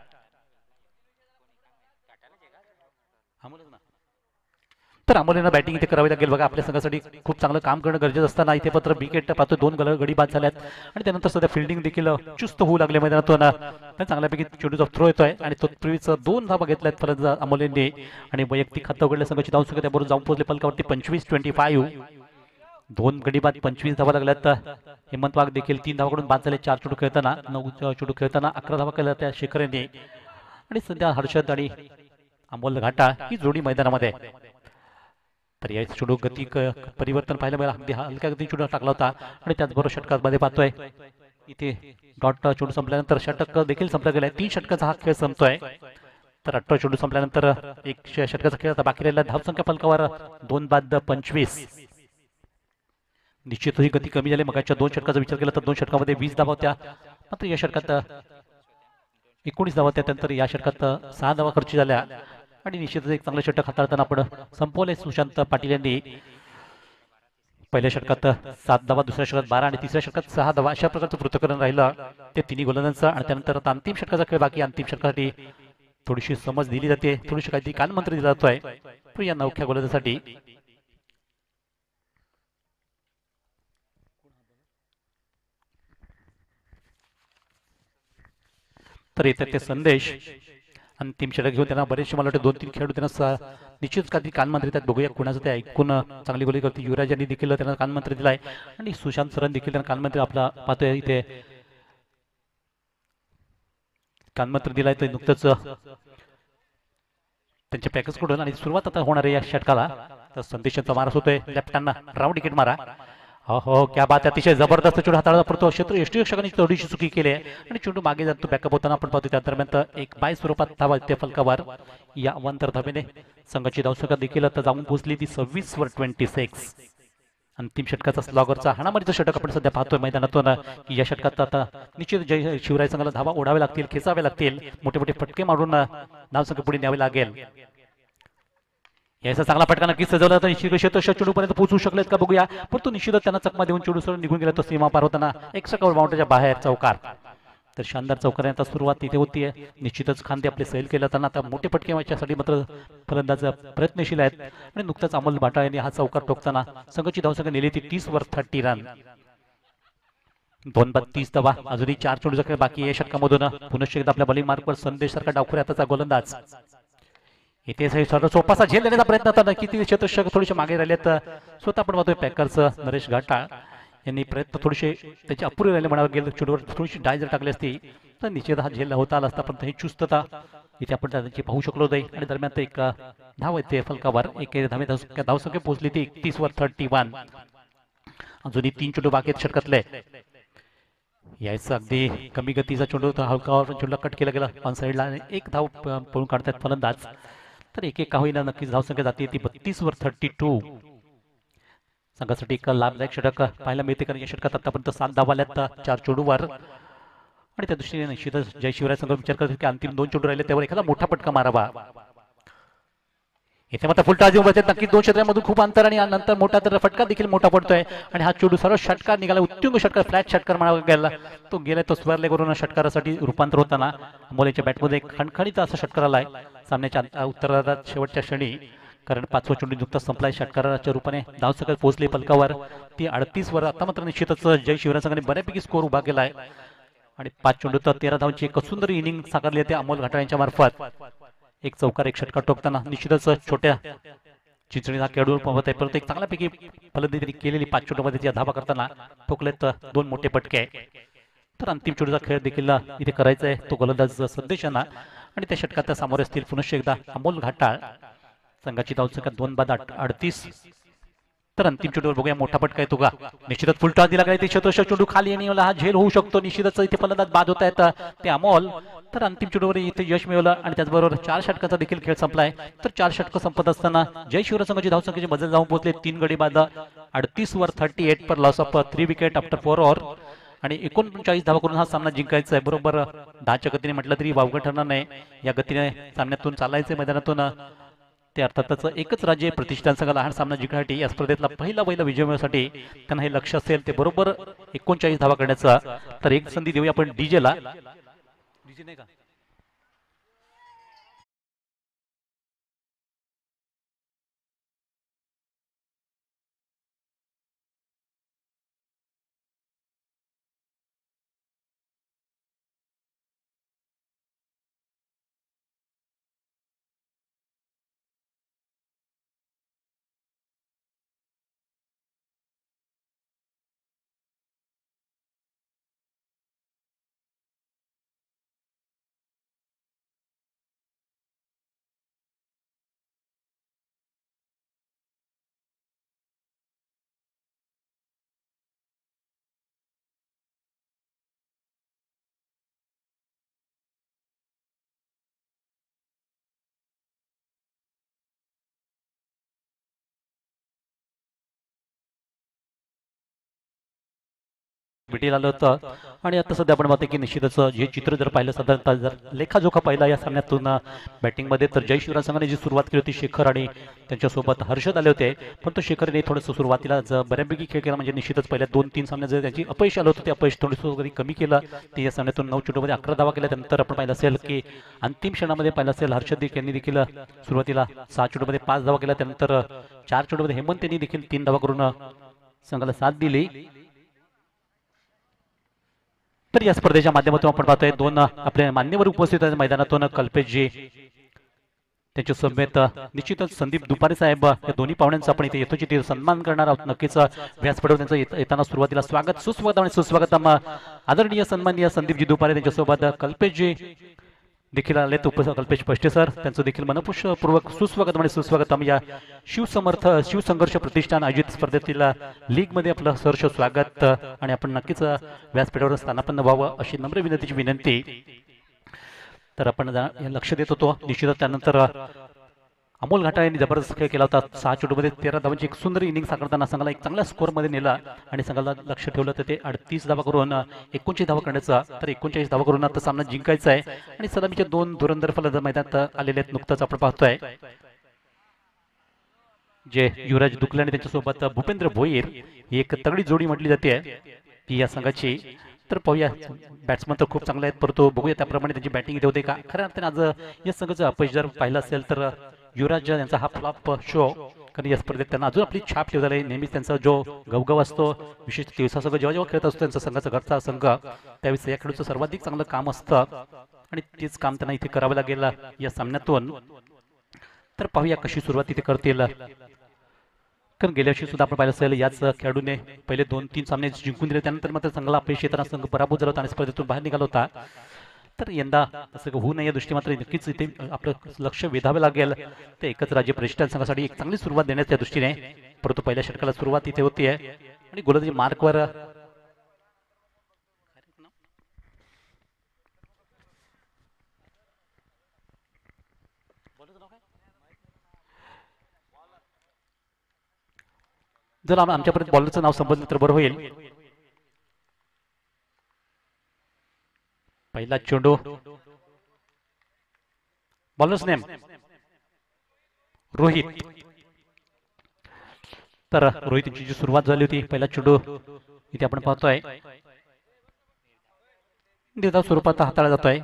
तर अमोलना बॅटिंग इथे करावी लागेल बघा. आपल्या संघासाठी खूप चांगलं काम करणं गरजेचं असताना इथे मात्र विकेट पाहतो 2 गडी बाद झाल्यात आणि त्यानंतर सध्या फिल्डिंग देखील चुस्त होऊ लागले मैदानातून. चांगल्यापैकी चेंडूचा थ्रो येतोय आणि तो पूर्वीच 2 धावा घेतल्यात फलंदाज अमोलेंनी आणि वैयक्तिक खातं उघडल्या संघाची धावसंख्या त्याबरोबर जाऊन पोहोचले फलकावरती 25-25. 2 गडी बाद 25 धावा लागल्यात. हेमंत वाघ देखील 3 धावाकडून बाद झाले 4 चेंडू खेळताना. 9 चेंडू खेळताना 11 धावा केल्या त्या शेखर यांनी. आणि सध्या हर्षद आणि अमोल घाटाळ ही जोडी मैदानामध्ये. तर या चेंडू गती परिवर्तन पाहायला मिळालं, अगदी हलक्या गती चेंडू टाकला होता आणि त्याचबरोबर षटकामध्ये पाहतोय इथे डॉट चेंडू संपल्यानंतर षटक देखील संपला गेलाय. 3 षटकाचा हा खेळ संपतोय. तर 18 चेंडू संपल्यानंतर 1 षटकाचा खेळ आता बाकी राहिला. धावसंख्या फलकावर 2 बाद 25. निश्चित ही गती कमी झाली. मगाच्या 2 षटकाचा विचार केला तर 2 षटकामध्ये 20 धावा होत्या, मात्र या षटकात 19 धावा. त्यानंतर या षटकात 6 धावा खर्च झाल्या आणि निश्चितच एक चांगलं षटक हाताळताना आपण संपवले. सुशांत पाटील यांनी पहिल्या षटकात 7 धावा, दुसऱ्या षटकात 12 आणि तिसऱ्या षटकात 6 धावा अशा प्रकारचं पृथक्करण राहिलं ते तिन्ही गोलंदाजांचं. आणि त्यानंतर आता अंतिम षटकाचा खेळ बाकी. अंतिम षटकासाठी थोडीशी समज दिली जाते, थोडीशी काहीतरी कानमंत्र दिला जातोय तो या नवख्या गोलंदाजासाठी. तर येतात ते संदेश अंतिम षटक घेऊन त्यांना बरेचसे मला वाटतं 2-3 खेळाडू त्यांना निश्चितच काही कानमंत्र देतात. बघूया कुणाचं ते ऐकून चांगली गोली करते. युवराज यांनी देखील त्यांना कानमंत्र दिलाय आणि सुशांत सरांनी देखील त्यांना कानमंत्र आपला पाहतोय इथे कानमंत्र दिलाय. तर नुकतंच त्यांच्या पॅकेज कडून आणि सुरुवात आता होणार आहे या षटकाला. तर संदेशाचा मारस होतोय लेफ्ट राऊंड विकेट मारा. हो क्या बात आहे, अतिशय जबरदस्त चेंडू हाताळला पडतो. क्षेत्र यष्टीरक्षकांनी थोडीशी चुकी केली आहे आणि चेंडू मागे जातो. बॅकअप होताना आपण पाहतो त्या दरम्यान एक बाय स्वरूपात धावा त्या फलकावर या अवांतर धावेने संघाची धावसंख्या देखील आता जाऊन पोहोचली ती 26 वर 26. अंतिम षटकाचा स्लॉगरचा हाणामारीचा षटक आपण सध्या पाहतोय मैदानातून की या षटकात आता निश्चित जय शिवराय संघाला धावा ओढावे लागतील, खेचावे लागतील, मोठे मोठे फटके मारून धावसंख्या पुढे न्यावे लागेल. याचा चांगला फटका नक्कीच सजवला तर निश्चित चेंडूपर्यंत पोहोचू शकलेत का बघूया. पण तो निश्चितच त्यांना चकमा देऊन चेंडू सरळ निघून गेला. तो सीमा पार होताना एक्स्ट्रा कव्हर बाउंड्रीच्या बाहेर चौकार. तर शानदार चौकार आता सुरुवात तिथे होतीये. निश्चितच खांदे आपले सैल केला त्यांना आता मोठे फटके व्हायच्यासाठी मात्र फलंदाज प्रयत्नशील आहेत आणि नुकताच अमोल भाटाळ यांनी हा चौकार ठोकताना संघाची धावसंख्या नेली ती 30 वर 30 रन. 2 बाद 30 धावा. अजूनही 4 चेंडूचा खेळ बाकी आहे षटकामधून. पुनश्च एकदा आपल्या बॉलिंग मार्कवर संदेश सारखा डावखुऱ्या हाताचा गोलंदाज. इथे सोपासा झेल देण्याचा प्रयत्न होता. किती चतुष्क थोडेसे मागे राहिलेत. स्वतः आपण पाहतोय पॅकरचं नरेश घाटाळ यांनी प्रयत्न थोडेसे त्याचे अपुरे राहिले म्हणावं गेलं. चेंडूवर थोडीशी डाय जर टाकली असती तर निश्चित हा झेल होता आला असता. पण ही चुस्तता इथे आपण त्यांची पाहू शकलो नाही. आणि दरम्यान एक धाव येते फलकावर. एक धावसंख्या पोहोचली ती 31 वर 31. अजूनही 3 चेंडू बाकी आहेत षटकातले. यायचं अगदी कमी गतीचा चेंडू हलकावर चेंडूला कट केला गेला ऑन साईडला. एक धाव पळून काढतात फलंदाज. तर एक का होईना नक्कीच धावसंख्या जाते ती 32 वर 32. संघासाठी एक लाभदायक षटक पाहायला मिळते कारण या षटकात आतापर्यंत 7 धावा आल्यात 4 चेंडूवर. आणि त्या दृष्टीने निश्चितच जय शिवराय संघ विचार करतो की अंतिम 2 चेंडू राहिले त्यावर एखादा मोठा पटका मारावा. इथे मात्र फुलटाजी उभे आहेत. नक्कीच 2 क्षेत्रांमधून खूप अंतर आणि नंतर मोठा तर फटका देखील मोठा पडतोय आणि हा चेंडू सर्व षटकार निघाला. उत्तुंग षटकार, फ्लॅट षटकार म्हणावा गेला. तो गेलाय तो स्क्वेअर लेगवरून षटकारासाठी रूपांतर होताना अमोलेच्या बॅटमध्ये खणखणीत असा षटकार आलाय सामन्याच्या उत्तरार्धात शेवटच्या क्षणी. कारण 5वा चेंडू नुकताच संपलाय. षटकाराच्या रूपाने धावसंख्या पोहोचली फलकावर ती 38 वर. आता मात्र निश्चितच जय शिवराय संघाने बऱ्यापैकी स्कोर उभा केलाय आणि 5 चेंडू तर 13 धावांची एक सुंदर इनिंग साकारली आहे अमोल घाटाळ यांच्या मार्फत. एक चौकार एक षटकार ठोकताना निश्चितच छोट्या चिंचणीचा खेळाडू पाहत आहे. परंतु एक चांगल्यापैकी फलंदाजी केलेली 5 चेंडूमध्ये धावा करताना ठोकलेत 2 मोठे फटके. तर अंतिम चेंडूचा खेळ देखील इथे करायचा आहे तो गोलंदाज संदेशांना आणि त्या षटकात सामोरे असतील पुनश्च एकदा अमोल घाटाळ. संघाची धावसंख्या 2 बाद 38. तर अंतिम चेंडूवर बघूया मोठा फटका येतो का. निश्चितच फुलटा दिला गेला. ते चतुष्क चेंडू खाली आणि हा झेल होऊ शकतो. निश्चितच इथे फलंदाज बाद होत आहेत ते अमोल. तर अंतिम चेंडूवर इथे यश मिळवलं आणि त्याचबरोबर 4 षटकाचा देखील खेळ संपलाय. तर 4 षटक संपत असताना जय शिवराय संघाची धावसंख्येची मजल जाऊन पोहोचले 3 गडी बाद 38 वर 38 पर loss of 3 wicket after 4 over. आणि 39 धावा करून हा सामना जिंकायचा आहे. बरोबर 10च्या गतीने म्हटलं तरी वावगं ठरणार नाही. या गतीने सामन्यातून चालायचे मैदानातून. ते अर्थातच एकच राज्य प्रतिष्ठान संघ लहान सामना जिंकण्यासाठी या स्पर्धेतला पहिला विजय मिळवण्यासाठी त्यांना हे लक्ष असेल ते बरोबर 39 धावा करण्याचा. तर एक संधी देऊया आपण डीजेला. डीजे नाही का भेटीला आलं होतं आणि आता सध्या आपण पाहतो की निश्चितच हे चित्र जर पाहिलं साधारणतः जर लेखाजोखा पाहिला या सामन्यातून बॅटिंगमध्ये तर जय शिवराज संघाने जी सुरुवात केली होती शेखर आणि त्यांच्यासोबत हर्षद आले होते, पण तो शेखरने थोडंसं सुरुवातीला बऱ्यापैकी खेळ केला. म्हणजे निश्चितच पहिल्या 2-3 सामन्यात जर त्यांची अपयश आलं होतं ते अपयश थोडंसं कमी केलं. ते या सामन्यातून 9 चेंडूमध्ये 11 धावा केल्या. त्यानंतर आपण पाहिलं असेल की अंतिम क्षणामध्ये पाहिलं असेल हर्षद यांनी देखील सुरुवातीला 6 चेंडूमध्ये 5 धावा केल्या. त्यानंतर 4 चेंडूमध्ये हेमंत यांनी देखील 3 धावा करून संघाला साथ दिली. तर या स्पर्धेच्या माध्यमातून आपण पाहतोय दोन आपले मान्यवर उपस्थित आहेत मैदानातून. कल्पेशजी त्यांच्या समेत निश्चितच संदीप दुपारे साहेब या दोन्ही पाहुण्यांचा आपण इथे यथोचित सन्मान करणार आहोत. नक्कीच व्यासपीठावर त्यांचं येताना सुरुवातीला स्वागत सुस्वागत आणि सुस्वागतम आदरणीय सन्माननीय संदीपजी दुपारे त्यांच्यासोबत कल्पेशजी देखील आले. कल्पेश पष्टे सर त्यांचं देखील मनपूर्वक सुस्वागत आणि सुस्वागतम या शिवसंघर्ष प्रतिष्ठान आयोजित स्पर्धेतील लीग मध्ये आपलं सहर्ष स्वागत आणि आपण नक्कीच व्यासपीठावर स्थानापन्न व्हावं अशी नम्र विनंतीची विनंती. तर आपण लक्ष देत होतो निश्चितच. त्यानंतर अमोल घाटा यांनी जबरदस्त खेळ केला होता. 6 चेंडूमध्ये 13 धावांची एक सुंदर इनिंग साकारताना संघाला एक चांगल्या स्कोअर मध्ये नेला आणि संघाला लक्ष ठेवलं तर ते 38 धावा करून 39 धावा करण्याचा तर 39 धावा करून आता सामना जिंकायचा आहे. आणि सलामीचे 2 धुरंधर फलंदाज मैदानात आलेले आहेत. नुकताच आपण पाहतोय जे युवराज दुकले आणि त्यांच्यासोबत भूपेंद्र भोईर ही एक तगडी जोडी म्हटली जाते ती या संघाची. तर पाहूया बॅट्समन तर खूप चांगले आहेत, परंतु बघूया त्याप्रमाणे त्यांची बॅटिंग इथे होते का. खऱ्या अर्थाने आज या संघाचं अपयश जर पाहिलं असेल तर युवराज यांचा हा फ्लॉप शो, कारण या स्पर्धेत त्यांना अजून आपली छाप ठेवलेली आहे. नेहमीच त्यांचा जो गवगव असतो विशेषतः दिवसासंघ जेव्हा जेव्हा खेळत असतो त्यांचा संघाचा घरचा संघ त्यावेळेस या खेळाडूचं सर्वाधिक चांगलं काम असतं आणि तेच काम त्यांना इथे करावं लागेल या सामन्यातून. तर पाहूया कशी सुरुवात इथे करतील, कारण गेल्या वर्षी सुद्धा आपण पाहिलं असेल याच खेळाडूने पहिले 2-3 सामने जिंकून दिले. त्यानंतर मात्र संघाला अपयश येताना संघ पराभूत झाला होता आणि स्पर्धेतून बाहेर निघाला होता. तर यंदा असं होऊ नये या दृष्टी मात्र नक्कीच इथे आपलं लक्ष वेधावे लागेल. ते एकच राज्य प्रतिष्ठान संघासाठी एक चांगली सुरुवात देण्याच्या दृष्टीने, परंतु पहिल्या षटकाला सुरुवात इथे होती आहे आणि गोलंदाजी मार्कवर जर आमच्यापर्यंत बॉलरचं नाव संबंधित तर बरं होईल. पहिला चेंडू बॉलर्स नेम रोहित. तर रोहितची जी सुरुवात झाली होती पहिला चेंडू इथे आपण पाहतोय देता स्वरूपात हाताळला जातोय.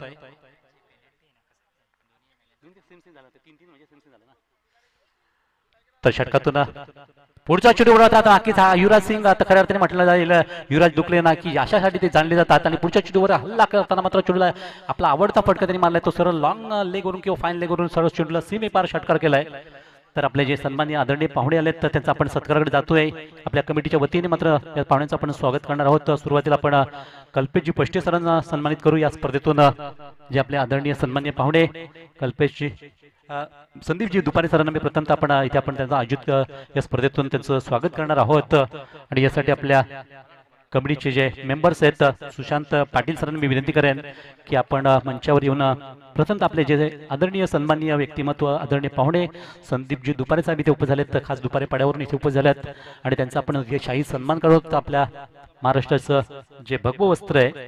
तर षटकातून पुढचा चेंडू उडवतात आता नक्कीच हा युवराज सिंग. आता खऱ्या अर्थाने म्हटलं जाईल युवराज दुकले ना की अशासाठी ते जाणले जातात आणि पुढच्या चेंडूवर हल्ला करताना मात्र चेंडूला आपला आवडता फटका त्यांनी मारलाय. तो सरळ लॉंग लेग वरून किंवा फाईन लेग वरून सरळ चेंडूला सीमेपार षटकार केलाय. तर आपले जे सन्माननीय आदरणीय पाहुणे आलेत तर त्यांचा आपण सत्काराकडे जातोय. आपल्या कमिटीच्या वतीने मात्र या पाहुण्यांचं आपण स्वागत करणार आहोत. सुरुवातीला आपण कल्पेशजी पष्टे सरांना सन्मानित करू या स्पर्धेतून. जे आपले आदरणीय सन्माननीय पाहुणे कल्पेशजी संदीपजी दुपारे सरांना मी प्रथमतः आपण इथे आपण त्यांचा आयोजित या स्पर्धेतून त्यांचं स्वागत करणार आहोत. आणि यासाठी आपल्या कमिटीचे जे मेंबर्स आहेत सुशांत पाटील सरांना मी विनंती करेन की आपण मंचावर येऊन प्रथमतः आपले जे आदरणीय सन्माननीय व्यक्तिमत्व आदरणीय पाहुणे संदीपजी दुपारे साहेब इथे उपस्थित झालेत. खास दुपारे पाड्यावरून इथे उपस्थित झालेत आणि त्यांचा आपण जे शाही सन्मान करत आपल्या महाराष्ट्राचं जे भगवं वस्त्र आहे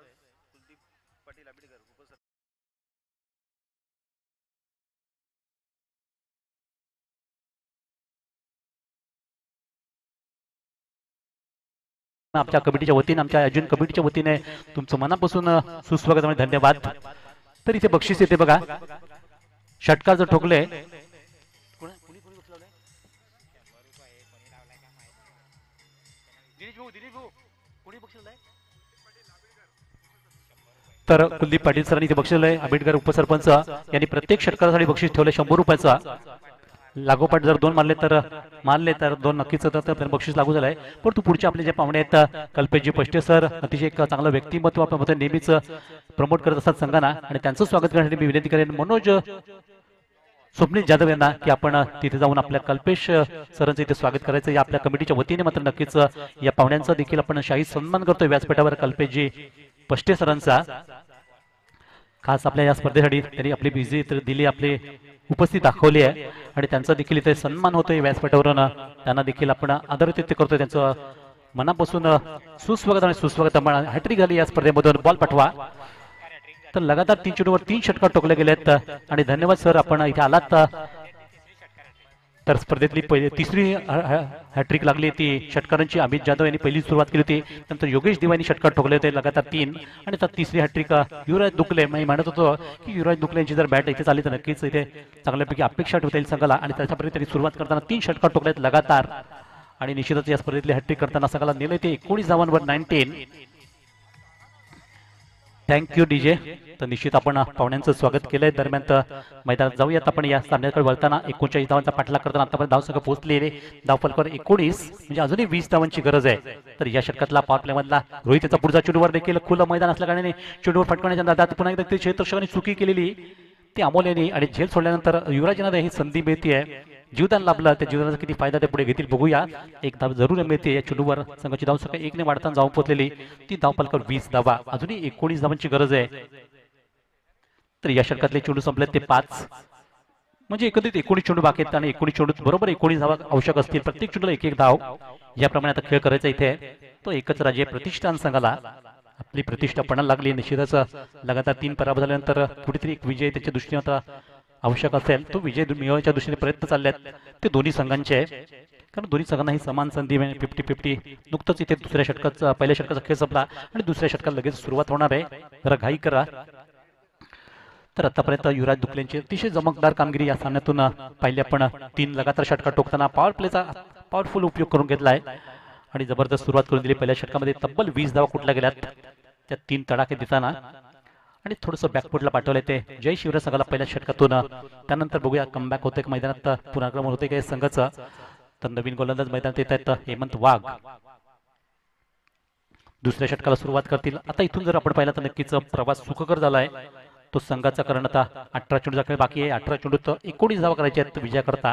आमच्या कमिटीच्या वतीने आमच्या आयोजन कमिटीच्या वतीने तुमचं मनापासून सुस्वागत आणि धन्यवाद. तर इथे बक्षीस येते बघा, षटकार जर ठोकले तर कुलदीप पाटील सरांनी इथे बक्षीस दिलंय. आंबेडकर उपसरपंच यांनी प्रत्येक षटकारासाठी बक्षीस ठेवलंय 100 रुपयाचा. लागोपाठ जर 2 मारले तर 2 नक्कीच तर बक्षीस लागू झालंय. परंतु पुढचे आपले जे पाहुणे आहेत कल्पेशजी पष्टे सर अतिशय एक चांगलं व्यक्तिमत्व आपण नेहमीच प्रमोट करत असतात संघांना आणि त्यांचं स्वागत करण्यासाठी मी विनंती करेन मनोज स्वप्नील जाधव यांना की आपण तिथे जाऊन आपल्या कल्पेश सरांचं इथे स्वागत करायचं. या आपल्या कमिटीच्या वतीने मात्र नक्कीच या पाहुण्यांचा देखील आपण शाही सन्मान करतोय व्यासपीठावर कल्पेशजी पष्टे सरांचा. खास आपल्या या स्पर्धेसाठी त्यांनी आपली बिझी दिली आपली उपस्थित दाखवली आहे आणि त्यांचा देखील इथे सन्मान होतोय व्यासपीठावरून. त्यांना देखील आपण आदरातिथ्य करतोय, त्यांचं मनापासून सुस्वागत आणि सुस्वागत. हॅट्रिक झाली या स्पर्धेमधून. बॉल पाठवा. तर लगातार 3 चेंडूवर 3 षटकार टोकले गेलेत आणि धन्यवाद सर, आपण इथे आलात. तर स्पर्धेतली तिसरी हॅट्रिक लागली ती षटकारांची. अमित जाधव यांनी पहिली सुरुवात केली होती, नंतर योगेश दिवानी षटकार ठोकले होते लगातार 3, आणि तर तिसरी हॅट्रिक युवराज दुकले. मी म्हणत होतो की युवराज दुकले यांची जर बॅट इथे चालली तर नक्कीच इथे चांगल्यापैकी अपेक्षा ठेवता येईल संघाला, आणि त्याच्यापर्यंत त्यांनी सुरुवात करताना 3 षटकार टोकलेत लगातार, आणि निश्चितच या स्पर्धेतली हॅट्रिक करताना संघाला नेले ते 19 धावांवर 19. Thank you DJ. तर निश्चित आपण पाहुण्यांचं स्वागत केलंय. दरम्यान तर मैदानात जाऊयात आपण. या सामन्याकडे वळताना 39 धावांचा पाठलाग करताना आतापर्यंत धावसंख्या पोहोचलेले धावफलकावर 19, म्हणजे अजूनही 20 धावांची गरज आहे. तर या षटकातला पॉवर प्ले मधला रोहितचा पुढचा चेंडूवर देखील खुलं मैदान असल्या कारणाने चेंडूवर फटकण्याच्या नादात पुन्हा एकदा ते क्षेत्ररक्षकाने चुकी केलेली ती अमोल्याने, आणि झेल सोडल्यानंतर युवराजांना ही संधी मिळते. जीवदान लाभलं, त्या जीवदानाचा किती फायदा ते पुढे घेतील बघूया. एक धाव जरूर मिळते या चेंडूवर. संघाची धावसंख्या 1 ने वाढताना जाऊन पोहोचलेली ती धावफलकावर 20 धावा. अजूनही 19 धावांची गरज आहे. तर या षटकातले चेंडू संपले ते 5, म्हणजे एकत्रित 19 चेंडू बाकी आहेत, आणि 19 चेंडू बरोबर 19 धावा आवश्यक असतील. प्रत्येक चेंडूला 1-1 धाव याप्रमाणे आता खेळ करायचा इथे. तो एकच राज्य प्रतिष्ठान संघाला आपली प्रतिष्ठा पणाला लागली. निश्चितच लगातार 3 पराभव झाल्यानंतर कुठेतरी एक विजय त्याच्या दृष्टीने आता आवश्यक असेल. तो विजय मिळवण्याच्या दृष्टीने प्रयत्न चालले आहेत ते दोन्ही संघांचे, कारण दोन्ही संघांना ही समान संधी 50-50. नुकतंच इथे दुसऱ्या षटकाचा पहिल्या षटकाचा खेळ संपला आणि दुसऱ्या षटकाला लगेच सुरुवात होणार आहे. जरा घाई करा. तर आतापर्यंत युवराज दुकलेंची अतिशय चमकदार कामगिरी या सामन्यातून पाहिली आपण. 3 लगातार षटकार टोकताना पॉवर प्लेचा पॉवरफुल उपयोग करून घेतलाय आणि जबरदस्त सुरुवात करून दिली. पहिल्या षटकामध्ये तब्बल 20 धावा कुठल्या गेल्यात त्या 3 तडाखे देताना, आणि थोडंसं बॅकफुटला पाठवलंय ते जय शिवराज संघाला पहिल्या षटकातून. त्यानंतर बघूया कमबॅक होते का मैदानात, पुनराक्रमण होते का संघाचं. तर नवीन गोलंदाज मैदानात येत आहेत हेमंत वाघ. दुसऱ्या षटकाला सुरुवात करतील. आता इथून जर आपण पाहिलं तर नक्कीच प्रवास सुखकर झालाय तो संघाचा, कारण आता 18 चेंडूचा खेळ बाकी आहे. 18 चेंडूत 19 धावा करायच्या आहेत विजयाकरता.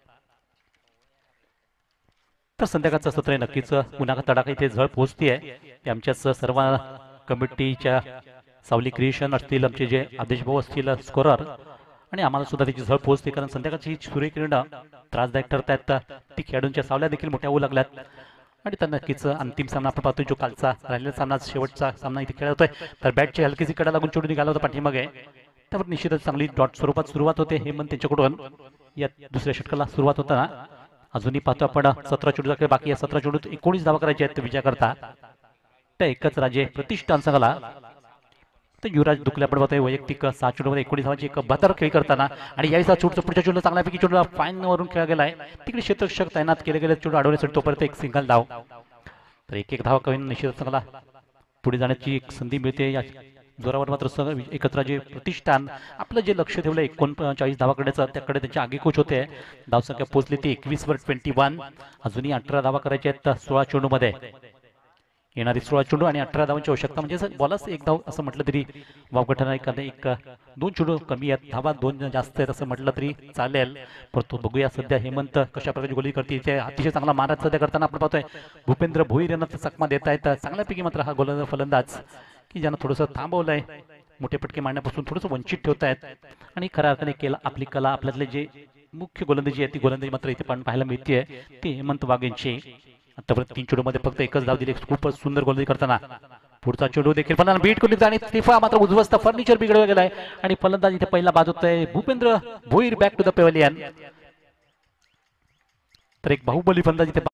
तर संध्याकाळचं सत्र नक्कीच पुन्हा तडाखा इथे झळ पोहोचतीये. आमच्याच सर्व कमिटीच्या सावली क्रिएशन असतील, आमचे जे आदेश भाऊ असतील स्कोरर, आणि आम्हाला सुद्धा त्याची झळ पोहोचते, कारण संध्याकाळची सूर्यकिरण त्रासदायक ठरतायत. ती खेळाडूंच्या सावल्या देखील मोठ्या होऊ लागल्यात, आणि तर नक्कीच अंतिम सामना आपण पाहतोय जो कालचा राहिलेला सामना शेवटचा सामना इथे खेळत होतोय. तर बॅटची हलकीची कडा लागून चेंडू निघाला होता पाठीमागे. त्यावर निश्चितच चांगली डॉट स्वरूपात सुरुवात होते हेमंत त्यांच्याकडून. या दुसऱ्या षटकाला सुरुवात होताना अजूनही पाहतो आपण 17 चेंडूचा खेळ बाकी आहे. 17 चेंडूत 19 धावा करायचे आहेत विजयाकरता. त्या एकच राज्य प्रतिष्ठान संघाला. तर युवराज दुकले आपण पाहतोय वैयक्तिक 7 चेंडूमध्ये 19 धावांची एक बहादर खेळी करताना, आणि यावेळी चेंडूचा पुढच्या चेंडूला चांगल्यापैकी चेंडूला फाईन वरून खेळला गेलाय. तिकडे क्षेत्ररक्षक तैनात केले गेले चेंडू अडवण्यासाठी, तोपर्यंत एक सिंगल धाव. तर 1-1 धावा करून निश्चित संघाला पुढे जाण्याची एक संधी मिळते. या जोरावर मात्र एकच राज्य प्रतिष्ठान आपलं जे लक्ष ठेवलं 39 धावा करण्याचं, त्याकडे त्यांची आगेकूच होते. धावसंख्या पोहोचली ती 21 वर 21. अजूनही 18 धावा करायच्या आहेत 16 चेंडूमध्ये. येणारी 16 चेंडू आणि 18 धावांची आवश्यकता, म्हणजे बॉलच 1 धाव असं म्हटलं तरी वावगठन आहे. 2 चेंडू कमी आहेत, धावा 2 जास्त आहेत असं म्हटलं तरी चालेल. परंतु बघूया सध्या हेमंत कशा प्रकारची गोळी करते. ते अतिशय चांगला मारा सध्या करताना आपण पाहतोय भूपेंद्र भोईर यांना चकमा देत आहेत चांगल्यापैकी. मात्र हा गोलंदाज फलंदाज की ज्यांना थोडंसं थांबवलंय, मोठे पटके मारण्यापासून थोडंसं वंचित ठेवत आहेत, आणि खऱ्या अर्थाने केला आपली कला. आपल्यातले जे मुख्य गोलंदाजी आहे ती गोलंदाजी मात्र इथे पण पाहायला मिळते ती हेमंत वाघ यांची. आतापर्यंत 3 चेंडूमध्ये फक्त एकच धाव दिली, खूपच सुंदर गोलंदाजी करताना. पुढचा चेंडू देखील फलंदाज बीट करून आणि स्टिफा मात्र उजवस्त फर्निचर बिघडला गेलाय, आणि फलंदाज इथे पहिला बाद होतोय Bhupendra Bhoir back to the pavilion. तर एक बाहुबली फलंदाज इथे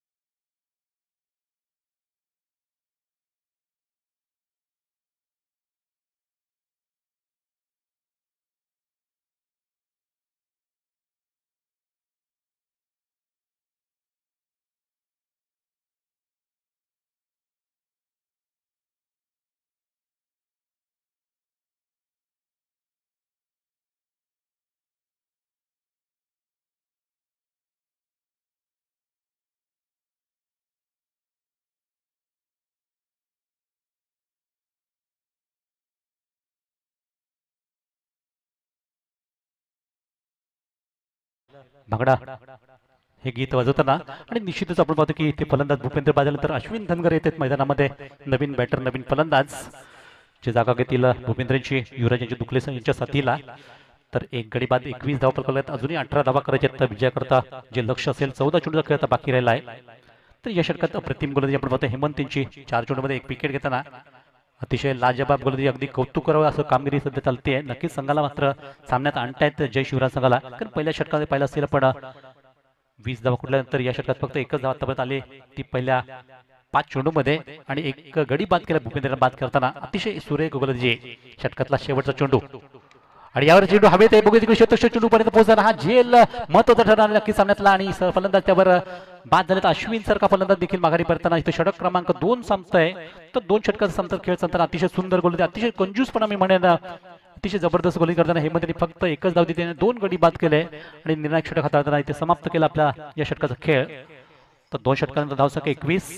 भांगडा हे गीत वाजवताना, आणि निश्चितच आपण पाहतो की इथे फलंदाज भूपेंद्र बादल्यानंतर अश्विन धनगर येतात मैदानामध्ये. नवीन बॅटर नवीन फलंदाज ची जागा घेतील भूपेंद्रची युवराज यांच्या दुकले यांच्या साथीला. तर एक गडी बाद 21 धावा पकडल्यात. अजूनही 18 धावा करायच्या आहेत विजयाकरता. जे लक्ष असेल 14 चेंडूचा खेळ आता बाकी राहिला आहे. तर या षटकात अप्रतिम गोलंदाजी आपण पाहतो. हेमंत यांची 4 चेंडूमध्ये 1 विकेट घेताना अतिशय लाजबाब गोलंदाजी, अगदी कौतुक करावं असं कामगिरी सध्या चालते. नक्कीच संघाला मात्र सामन्यात आणतायत जय शिवराज संघाला, कारण पहिल्या षटकामध्ये पाहिलं असेल पण 20 धावा कुठल्यानंतर या षटकात फक्त एकच धावा आतापर्यंत आली, ती पहिल्या 5 चेंडूमध्ये, आणि एक गडी बाद केला भूपेंद्र बाद करताना. अतिशय सुरेख गोलंदाजी, षटकातला शेवटचा चेंडू आणि यावर चेंडू हवेत आहे. बघू तिकडे शतक चेंडू पर्यंत पोहोचताना हा झेल महत्वाचा ठरला नक्की सामन्यातला, आणि फलंदाज त्यावर बाद झाले. तर अश्विन सारखा फलंदाज देखील माघारी परताना इथे षटक क्रमांक 2 संपतोय. तर 2 षटकाचा संपतात खेळ संपताना अतिशय सुंदर गोलंदाजी, अतिशय कंजूसपणा मी म्हणेन, अतिशय जबरदस्त गोलंदाजी करताना हेमंतने फक्त एकच धाव दिली, 2 गडी बाद केले आणि निर्णायक षटक हाताळताना इथे समाप्त केला आपला या षटकाचा खेळ. तर 2 षटकानंतर धावसंख्या 21.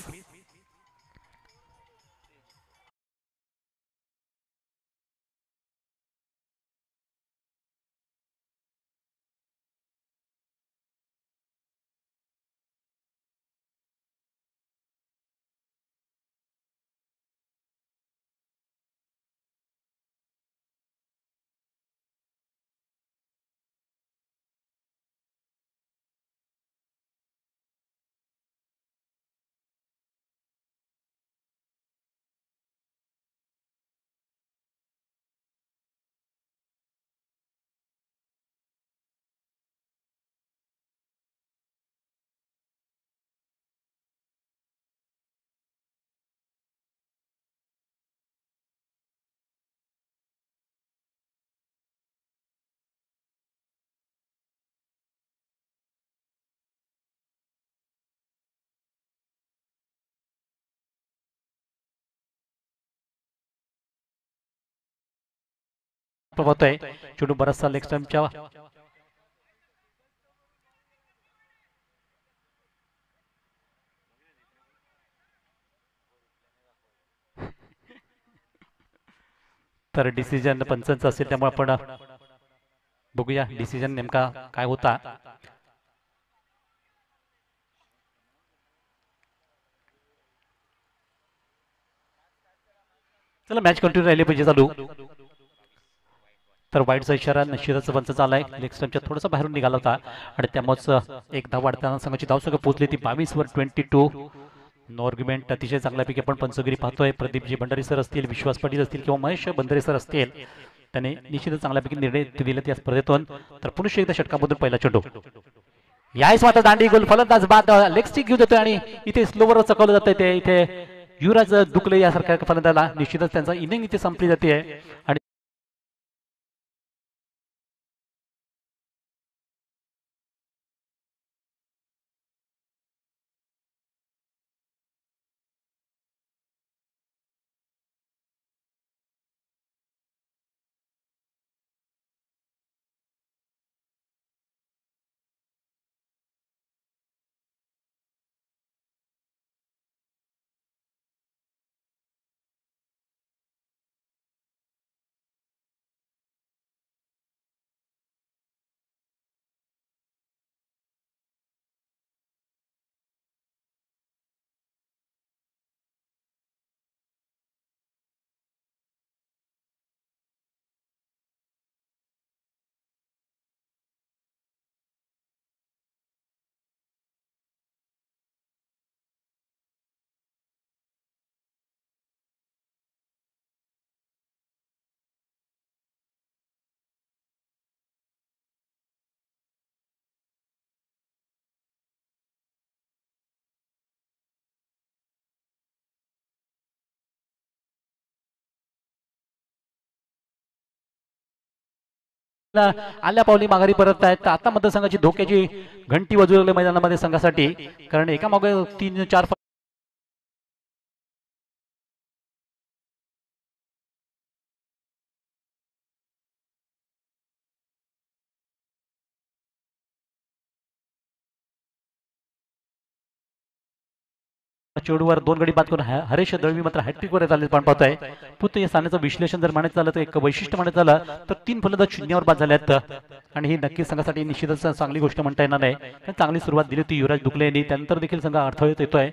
पाहतोय चेंडू बराचसा लेग स्टंपच्या तर डिसिजन पंचांचा असेल, त्यामुळे आपण बघूया डिसिजन नेमका काय होता. चला मॅच कंटिन्यू राहिली पाहिजे चालू. तर वाईटचा इशारा निश्चितच पंचांचा आलाय. लेग स्टंपच्या थोडासा बाहेरून निघाला होता आणि त्यामुळेच एक धाव वाढताना संघाची धावसंख्या पोहोचली ती 22 वर 22. नो आर्ग्युमेंट, अतिशय चांगल्यापैकी आपण पंचगिरी पाहतोय. प्रदीपजी भंडारी सर असतील, विश्वास पाटील असतील किंवा महेश बंदरे सर असतील, त्याने निश्चितच चांगल्यापैकी निर्णय दिले त्या स्पर्धेतून. तर पुन्हा एकदा षटकामधून पहिला चेंडू, यावेळेस मात्र दांडी गोल, फलंदाज बाद लेग स्टिक घेऊन देतोय आणि इथे स्लोवर चकवलं जातंय. ते इथे युवराज दुकले यासारख्या फलंदाजाला निश्चितच त्यांचा इनिंग इथे संपली जाते आणि आल्या पावली माघारी परत आहेत. आता मतदारसंघाची धोक्याची घंटी वाजू लागली मैदानामध्ये संघासाठी, कारण एका मागे 3-4 चेंडूवर 2 गडी बाद करून हरेश दळवी मात्र हॅट्रिकवर आले. पण पाहतोय पुन्हा या सामन्याचं विश्लेषण जर म्हणायचं झालं तर एक वैशिष्ट्य म्हणायचं झालं तर 3 फलंदाज शून्यावर बाद झाल्यात आणि ही नक्कीच संघासाठी निश्चितच चांगली गोष्ट म्हणता येणार नाही. चांगली सुरुवात दिली होती युवराज दुकले यांनी, त्यानंतर देखील संघ अडथळत येतोय.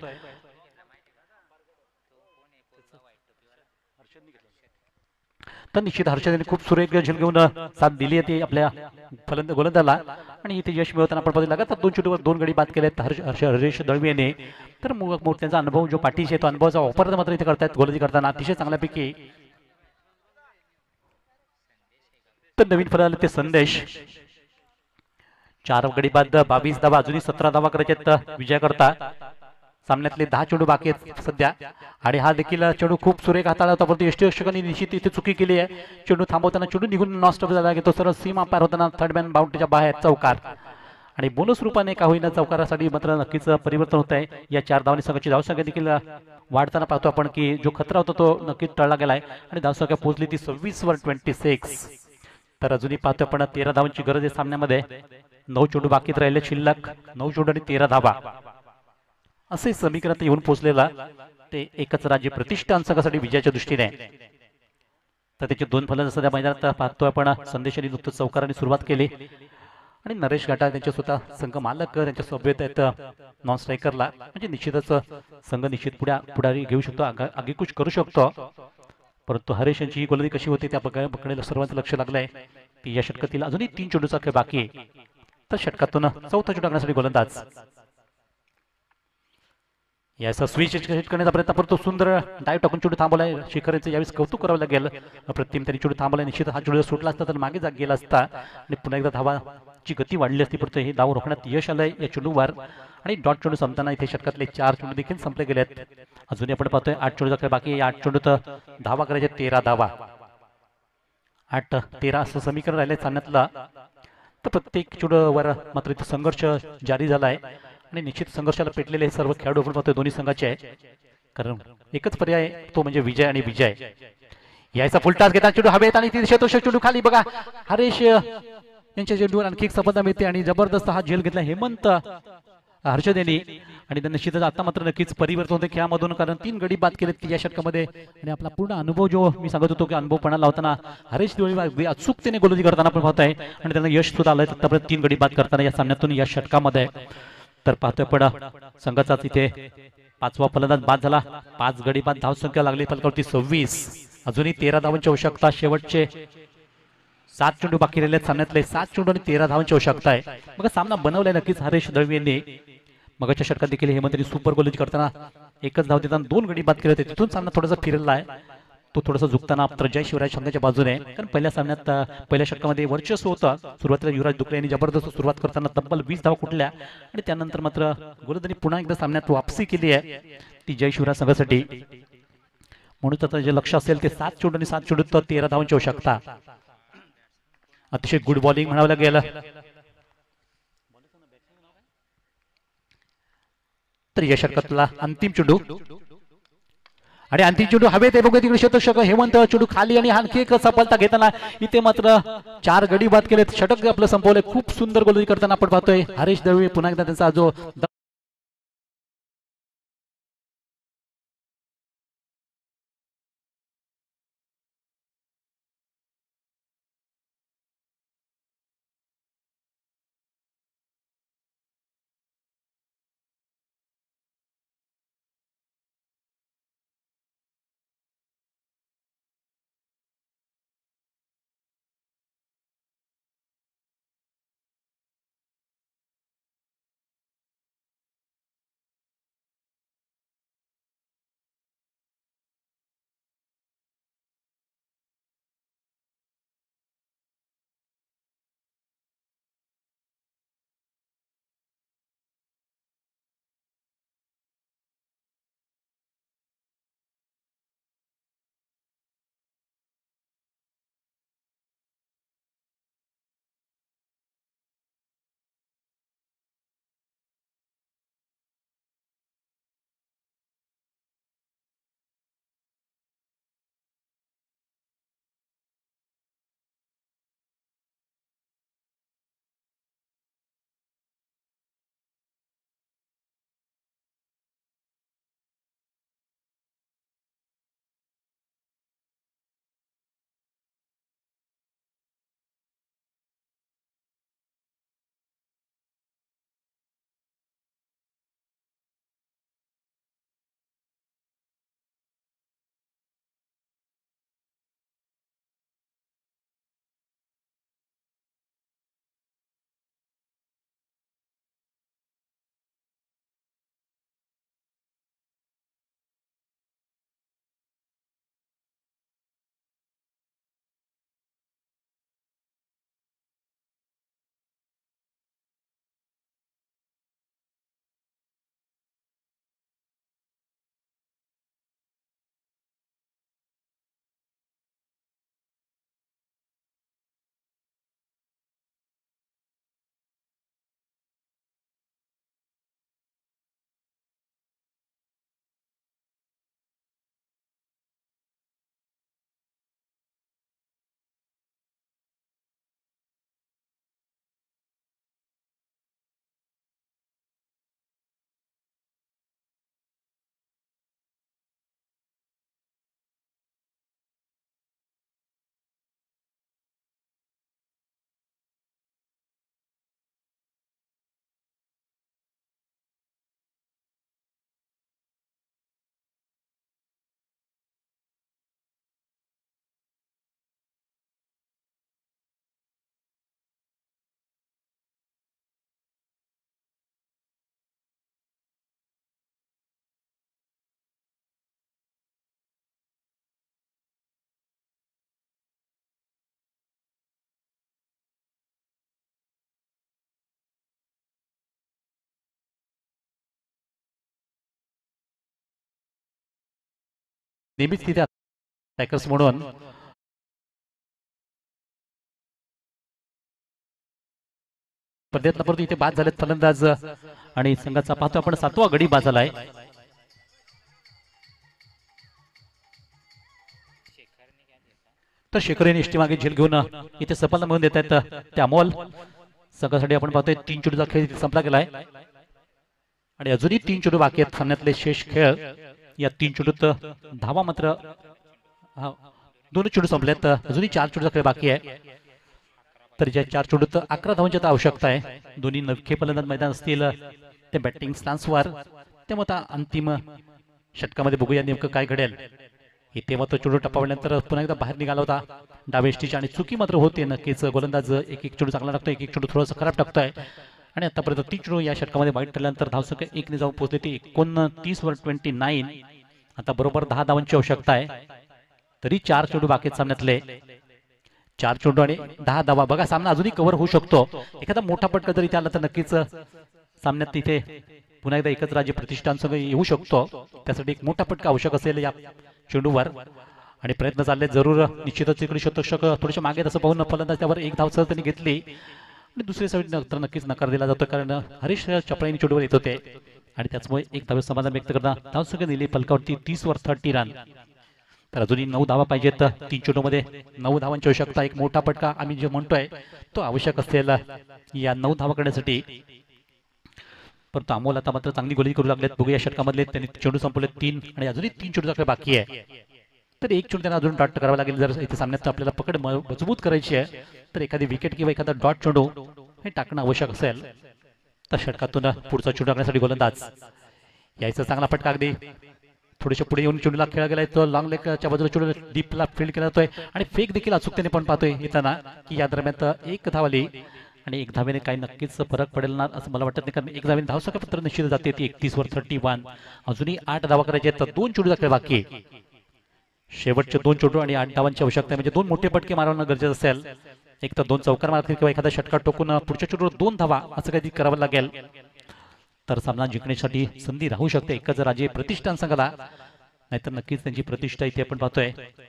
तर निश्चित हर्षदने खूप सुरेख झेल घेऊन साथ दिली आहे ती आपल्या गोलंदाला आणि इथे यश मिळवताना आपण पाहतो लगातार 2 चेंडूवर 2 गडी बाद केलेत हरेश दळवी यांनी. तर मग त्यांचा अनुभव जो पाठीशी आहे तो अनुभवाचा वापर मात्र इथे करतायत गोलंदाजी करताना अतिशय चांगल्यापैकी. तर नवीन फलंदाज ते संदेश 4 गडी बाद 22 धावा अजूनही 17 धावा करायच्यात विजय करता. सामन्यातले 10 चेंडू बाकी आहेत सध्या आणि हा देखील चेंडू खूप सुरेख हाताळला होता परंतु यष्टीरक्षकांनी निश्चित इथे चुकी केली आहे. चेंडू थांबवताना चेंडू निघून नॉस्टॉप झाला की तो सरळ सीमा पार होताना थर्ड मॅन बाउंड्रीच्या बाहेर चौकार आणि बोनस रूपाने का होईना चौकारासाठी मात्र नक्कीच परिवर्तन होत आहे. या 4 धावांनी संघाची धावसंख्या देखील वाढताना पाहतो आपण की जो खतरा होता तो नक्कीच टळला गेलाय आणि धावसंख्या पोहोचली ती 26 वर 26. तर अजूनही पाहतो आपण 13 धावांची गरज आहे सामन्यामध्ये. 9 चेंडू बाकीत राहिले शिल्लक 9 चेंडू आणि 13 धावा असे समीकरण येऊन पोहोचलेला ते एकच राज्य प्रतिष्ठान संघासाठी विजयाच्या दृष्टीने. तर त्याचे 2 फलंदाज सध्या मैदानात पाहतोय आपण. संदेशाने नुकतंच चौकाराने सुरुवात केली आणि नरेश घाटा त्यांच्या स्वतः संघ मालक त्यांच्या सोबत आहेत नॉन स्ट्रायकरला म्हणजे निश्चितच संघ निश्चित पुढारी घेऊ शकतो आगेकूच करू शकतो. परंतु हरेश यांची ही गोलंदाजी कशी होती त्या पकडे सर्वांचं लक्ष लागलंय की या षटकातील अजूनही 3 चेंडूचा खेळ बाकी आहे. तर षटकातून चौथा चेंडू टाकण्यासाठी गोलंदाज याचा स्विच करण्याचा प्रयत्न करतो. सुंदर डाईव्ह टाकून चेंडू थांबवलाय. शिखरेचं यावेळेस कौतुक करावं लागेल. अप्रतिम त्यांनी चेंडू थांबवलाय. निश्चित हा चेंडू सुटला असता तर मागे गेला असता आणि पुन्हा एकदा धावाची गती वाढली असती परंतु हे धाव रोखण्यात यश आलंय या चेंडूवर आणि डॉट चेंडू संपताना इथे षटकातले 4 चेंडू देखील संपले गेलेत. अजूनही आपण पाहतोय 8 चेंडूचा खेळ बाकी. 8 चेंडूत धावा करायचे 13 धावा 8-13 असं समीकरण राहिले सामन्यातला. तर प्रत्येक चेंडूवर मात्र इथे संघर्ष जारी झालाय आणि निश्चित संघर्षाला पेटलेले सर्व खेळाडू आपण पाहतोय दोन्ही संघाचे आहे कारण एकच पर्याय तो म्हणजे विजय आणि विजय. यायचा फुलटास घेता चेंडू हवेत आणि ती शेतोष चेंडू खाली बघा. हरेश यांच्या चेंडूवर आणखी एक सफलता मिळते आणि जबरदस्त हा झेल घेतला हेमंत हर्षद यांनी आणि निश्चितच आता मात्र नक्कीच परिवर्तन होते खेळामधून कारण 3 गडी बाद केलेत या षटकामध्ये आणि आपला पूर्ण अनुभव जो मी सांगत होतो की अनुभव पणाला होताना हरेश दिवाळी अचूकतेने गोलंदाजी करताना आपण पाहतोय आणि त्यांना यश सुद्धा आलंय आतापर्यंत 3 गडी बाद करताना या सामन्यातून या षटकामध्ये. तर पाहतोय पण संघाचा इथे 5वा फलंदाज बाद झाला. 5 गडी बाद धावसंख्या लागली फलकावरती 26. अजूनही 13 धावांची आवश्यकता. शेवटचे 7 चेंडू बाकी राहिले सामन्यातले 7 चेंडू आणि 13 धावांची आवश्यकता आहे. मग सामना बनवलाय नक्कीच हरेश दळवी यांनी. मगाच्या षटकात देखील हेमंतनी सुपर गोलंदाजी करताना एकच धाव देताना 2 गडी बाद केले होते. तिथून सामना थोडासा फिरला आहे तो थोडासा झुकताना मात्र जय शिवराज संघाच्या बाजूने कारण पहिल्या सामन्यात पहिल्या षटकामध्ये वर्चस्व होतं. सुरुवातीला युवराज दुकले यांनी जबरदस्त सुरुवात करताना तब्बल 20 धावा कुठल्या आणि त्यानंतर मात्र गोलंदाजी पुन्हा एकदा सामन्यात वापसी केली आहे ती जय शिवराज संघासाठी. म्हणून आता जे लक्ष असेल ते 7 चेंडू आणि 7 चेंडूत 13 धावांची आवश्यकता. अतिशय गुड बॉलिंग म्हणावं लागेल. तर या षटकातला अंतिम चेंडू आणि अंतिम चेंडू हवेत बघा तिकडे शतक हेमंत चेंडू खाली आणि आणखी एक सफलता घेताना इथे मात्र 4 गडी बाद केलेत. षटक आपलं संपवलंय. खूप सुंदर गोलंदाजी करताना आपण पाहतोय हरेश दळवी पुन्हा एकदा त्यांचा जो नेहमीच तिथे अटॅकर्स म्हणून स्पर्धेतला परंतु इथे बाद झालेत फलंदाज आणि संघाचा पाहतो आपण 7वा गडी बाद झालाय. तर शेखर यांनी इष्टी मागे झेल घेऊन इथे सफलता मिळवून देत आहेत. ते अमोल संघासाठी आपण पाहतोय 3 चेंडूचा खेळ संपला गेलाय आणि अजूनही 3 चेंडू बाकी आहेत सामन्यातले शेष खेळ. या 3 चेंडूत धावा मात्र 2 चेंडू संपलेत, अजूनही 4 चेंडूचा खेळ बाकी आहे. तर ज्या 4 चेंडूत 11 धावांची आता आवश्यकता आहे. दोन्ही नवखे फलंदाज मैदान असतील ते बॅटिंग स्टान्सवर. त्यामुळे आता अंतिम षटकामध्ये बघूया नेमकं काय घडेल. इथे मात्र चेंडू टप्पावल्यानंतर पुन्हा एकदा बाहेर निघाला होता डावेष्टीची आणि चुकी मात्र होते. नक्कीच गोलंदाज एक चेंडू चांगला टाकतोय, एक चेंडू थोडासा खराब टाकतोय आणि आतापर्यंत 3 चेंडू या षटकामध्ये वाईट ठरल्यानंतर धावसंख्या 1 ने जाऊन पोहोचले ते 29 वर 29. आता बरोबर 10 धावांची आवश्यकता आहे. तरी 4 चेंडू बाकी आहेत सामन्यातले. 4 चेंडू आणि 10 धावा. बघा सामना अजूनही कव्हर होऊ शकतो. एखादा मोठा पटका जरी आला तर नक्कीच सामन्यात तिथे पुन्हा एकदा एकच राज्य प्रतिष्ठान संघ येऊ शकतो. त्यासाठी एक मोठा पटका आवश्यक असेल या चेंडूवर आणि प्रयत्न चालले जरूर. निश्चितच इकडे शतक थोडेसे मागे असं पाहून फलंदाज त्यावर एक धाव सहज त्यांनी घेतली आणि दुसरी साईड तर नक्कीच नकार दिला जातो कारण हरीश चपळाईने चेंडूवर येत होते आणि त्याचमुळे एक धाव समाधान व्यक्त करताना धावसंख्या दिली फलकावरती 30 वर 30 रन. तर अजूनही 9 धावा पाहिजेत. 3 चेंडूमध्ये 9 धावांची आवश्यकता. एक मोठा पटका आम्ही जे म्हणतोय तो आवश्यक असेल या 9 धावा करण्यासाठी. परंतु अमोल आता मात्र चांगली गोलंदाजी करू लागलेत. बघूया षटकामधले त्यांनी चेंडू संपवले 3 आणि अजूनही 3 चेंडूचा खेळ बाकी आहे. तर एक चेंडू त्यांना अजून डॉट करावा लागेल. जर इथे सामन्यात आपल्याला पकड मजबूत करायची आहे तर एखादी विकेट किंवा एखादा डॉट चेंडू हे टाकणं आवश्यक असेल. तर षटकातून पुढचा चेंडू टाकण्यासाठी गोलंदाज यायचा चांगला फटका. अगदी थोडेसे पुढे येऊन चेंडूला खेळला गेलाय. तो लॉंग लेगच्या बाजूला चेंडू डीपला फील्ड केला जातोय आणि फेक देखील अचूकतेने पण पाहतोय येताना की या दरम्यान एक धाव आली आणि एक धावेने काही नक्कीच फरक पडेल ना असं मला वाटत नाही कारण एक धावेने धावसंख्या पत्र निश्चित जाते ती 31 वर 31. अजूनही 8 धावा करायचे आहेत. तर 2 चेंडूचा खेळ बाकी. शेवटचे 2 चेंडू आणि 8 धावांची आवश्यकता आहे. म्हणजे 2 मोठे पटके मारवणं गरजेचं असेल. एक तर 2 चौकार मारतील किंवा एखादा षटकार टोकून पुढच्या चेंडूवर 2 धावा असं काही करावं लागेल तर सामना जिंकण्यासाठी संधी राहू शकते एकच राज्य प्रतिष्ठान संघाला. नाहीतर नक्कीच त्यांची प्रतिष्ठा इथे आपण पाहतोय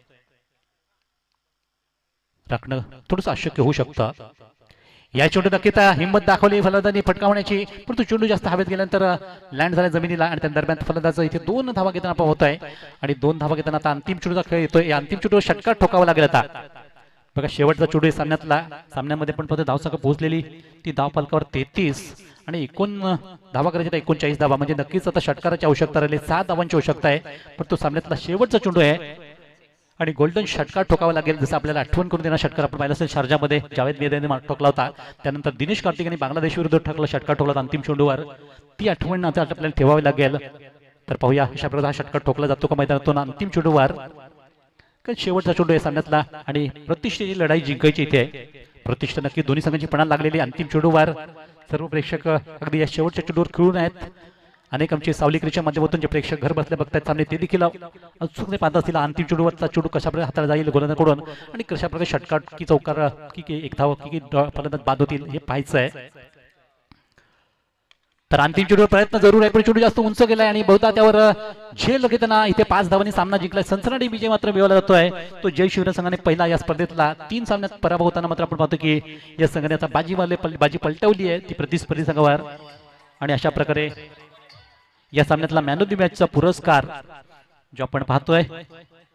राखणं थोडंसं अशक्य होऊ शकतं. या चेंडू नक्कीच हिंमत दाखवली फलंदाजांनी फटकावण्याची परंतु चेंडू जास्त हवेत गेल्यानंतर लँड झाला जमिनीला आणि त्या दरम्यान फलंदाज इथे 2 धावा घेताना आपण होत आहे आणि 2 धावा घेताना आता अंतिम चेंडूचा खेळ येतोय. या अंतिम चेंडूवर षटकार ठोकावा लागेल. आता बघा शेवटचा चेंडू सामन्यामध्ये पण पाहतो धावसंख्या पोहोचलेली ती धाव फलकावर 33 आणि 29 धावा करायची तर 39 धावा. म्हणजे नक्कीच आता षटकाराची आवश्यकता राहिली. 7 धावांची आवश्यकता आहे पण तो सामन्यातला शेवटचा चेंडू आहे आणि गोल्डन षटकार ठोकावा लागेल. जसं आपल्याला आठवण करून देणार षटकार आपण पाहिलं असेल शारजामध्ये जावेद मिर्झाने ठोकला होता. त्यानंतर दिनेश कार्तिक यांनी बांगलादेश विरुद्ध ठोकला षटकार ठोकला अंतिम चेंडूवर. ती आठवण आता आपल्याला ठेवावी लागेल. तर पाहूया अशा प्रकारे हा षटकार ठोकला जातो का मैदानातून अंतिम चेंडूवर. कारण शेवटचा चेंडू आहे सामन्यातला आणि प्रतिष्ठेची लढाई जिंकायची इथे आहे. प्रतिष्ठा नक्की दोन्ही संघांची पणाला लागलेली अंतिम चेंडूवर. सर्व प्रेक्षक अगदी या शेवटच्या चेंडूवर खेळून आहेत. अनेक आमचे सावलीकरीच्या माध्यमातून जे प्रेक्षक घर बसल्या बघतायत सामने ते देखील उत्सुकते पाहत असतील अंतिम चेंडूवरचा चेंडू कशा प्रकारे हाताला जाईल गोलंदाजाकडून आणि कशा प्रकारे षटकार की चौकार की एक धाव की फलंदाज बाद होतील हे पाहायचं आहे. तर अंतिम चेंडूवर प्रयत्न जरूर आहे पण चेंडू जास्त उंच गेलाय आणि बहुधा त्यावर झेल घेताना इथे 5 धावांनी सामना जिंकलाय. सनसनाटी विजय मात्र मिळवला जातोय तो जय शिवराय संघाने पहिला या स्पर्धेतला 3 सामन्यात पराभव होताना मात्र आपण पाहतो की या संघाने आता बाजी पलटवली आहे ती प्रतिस्पर्धी संघावर आणि अशा प्रकारे या सामन्यातला मॅन ऑफ द मॅचचा पुरस्कार जो आपण पाहतोय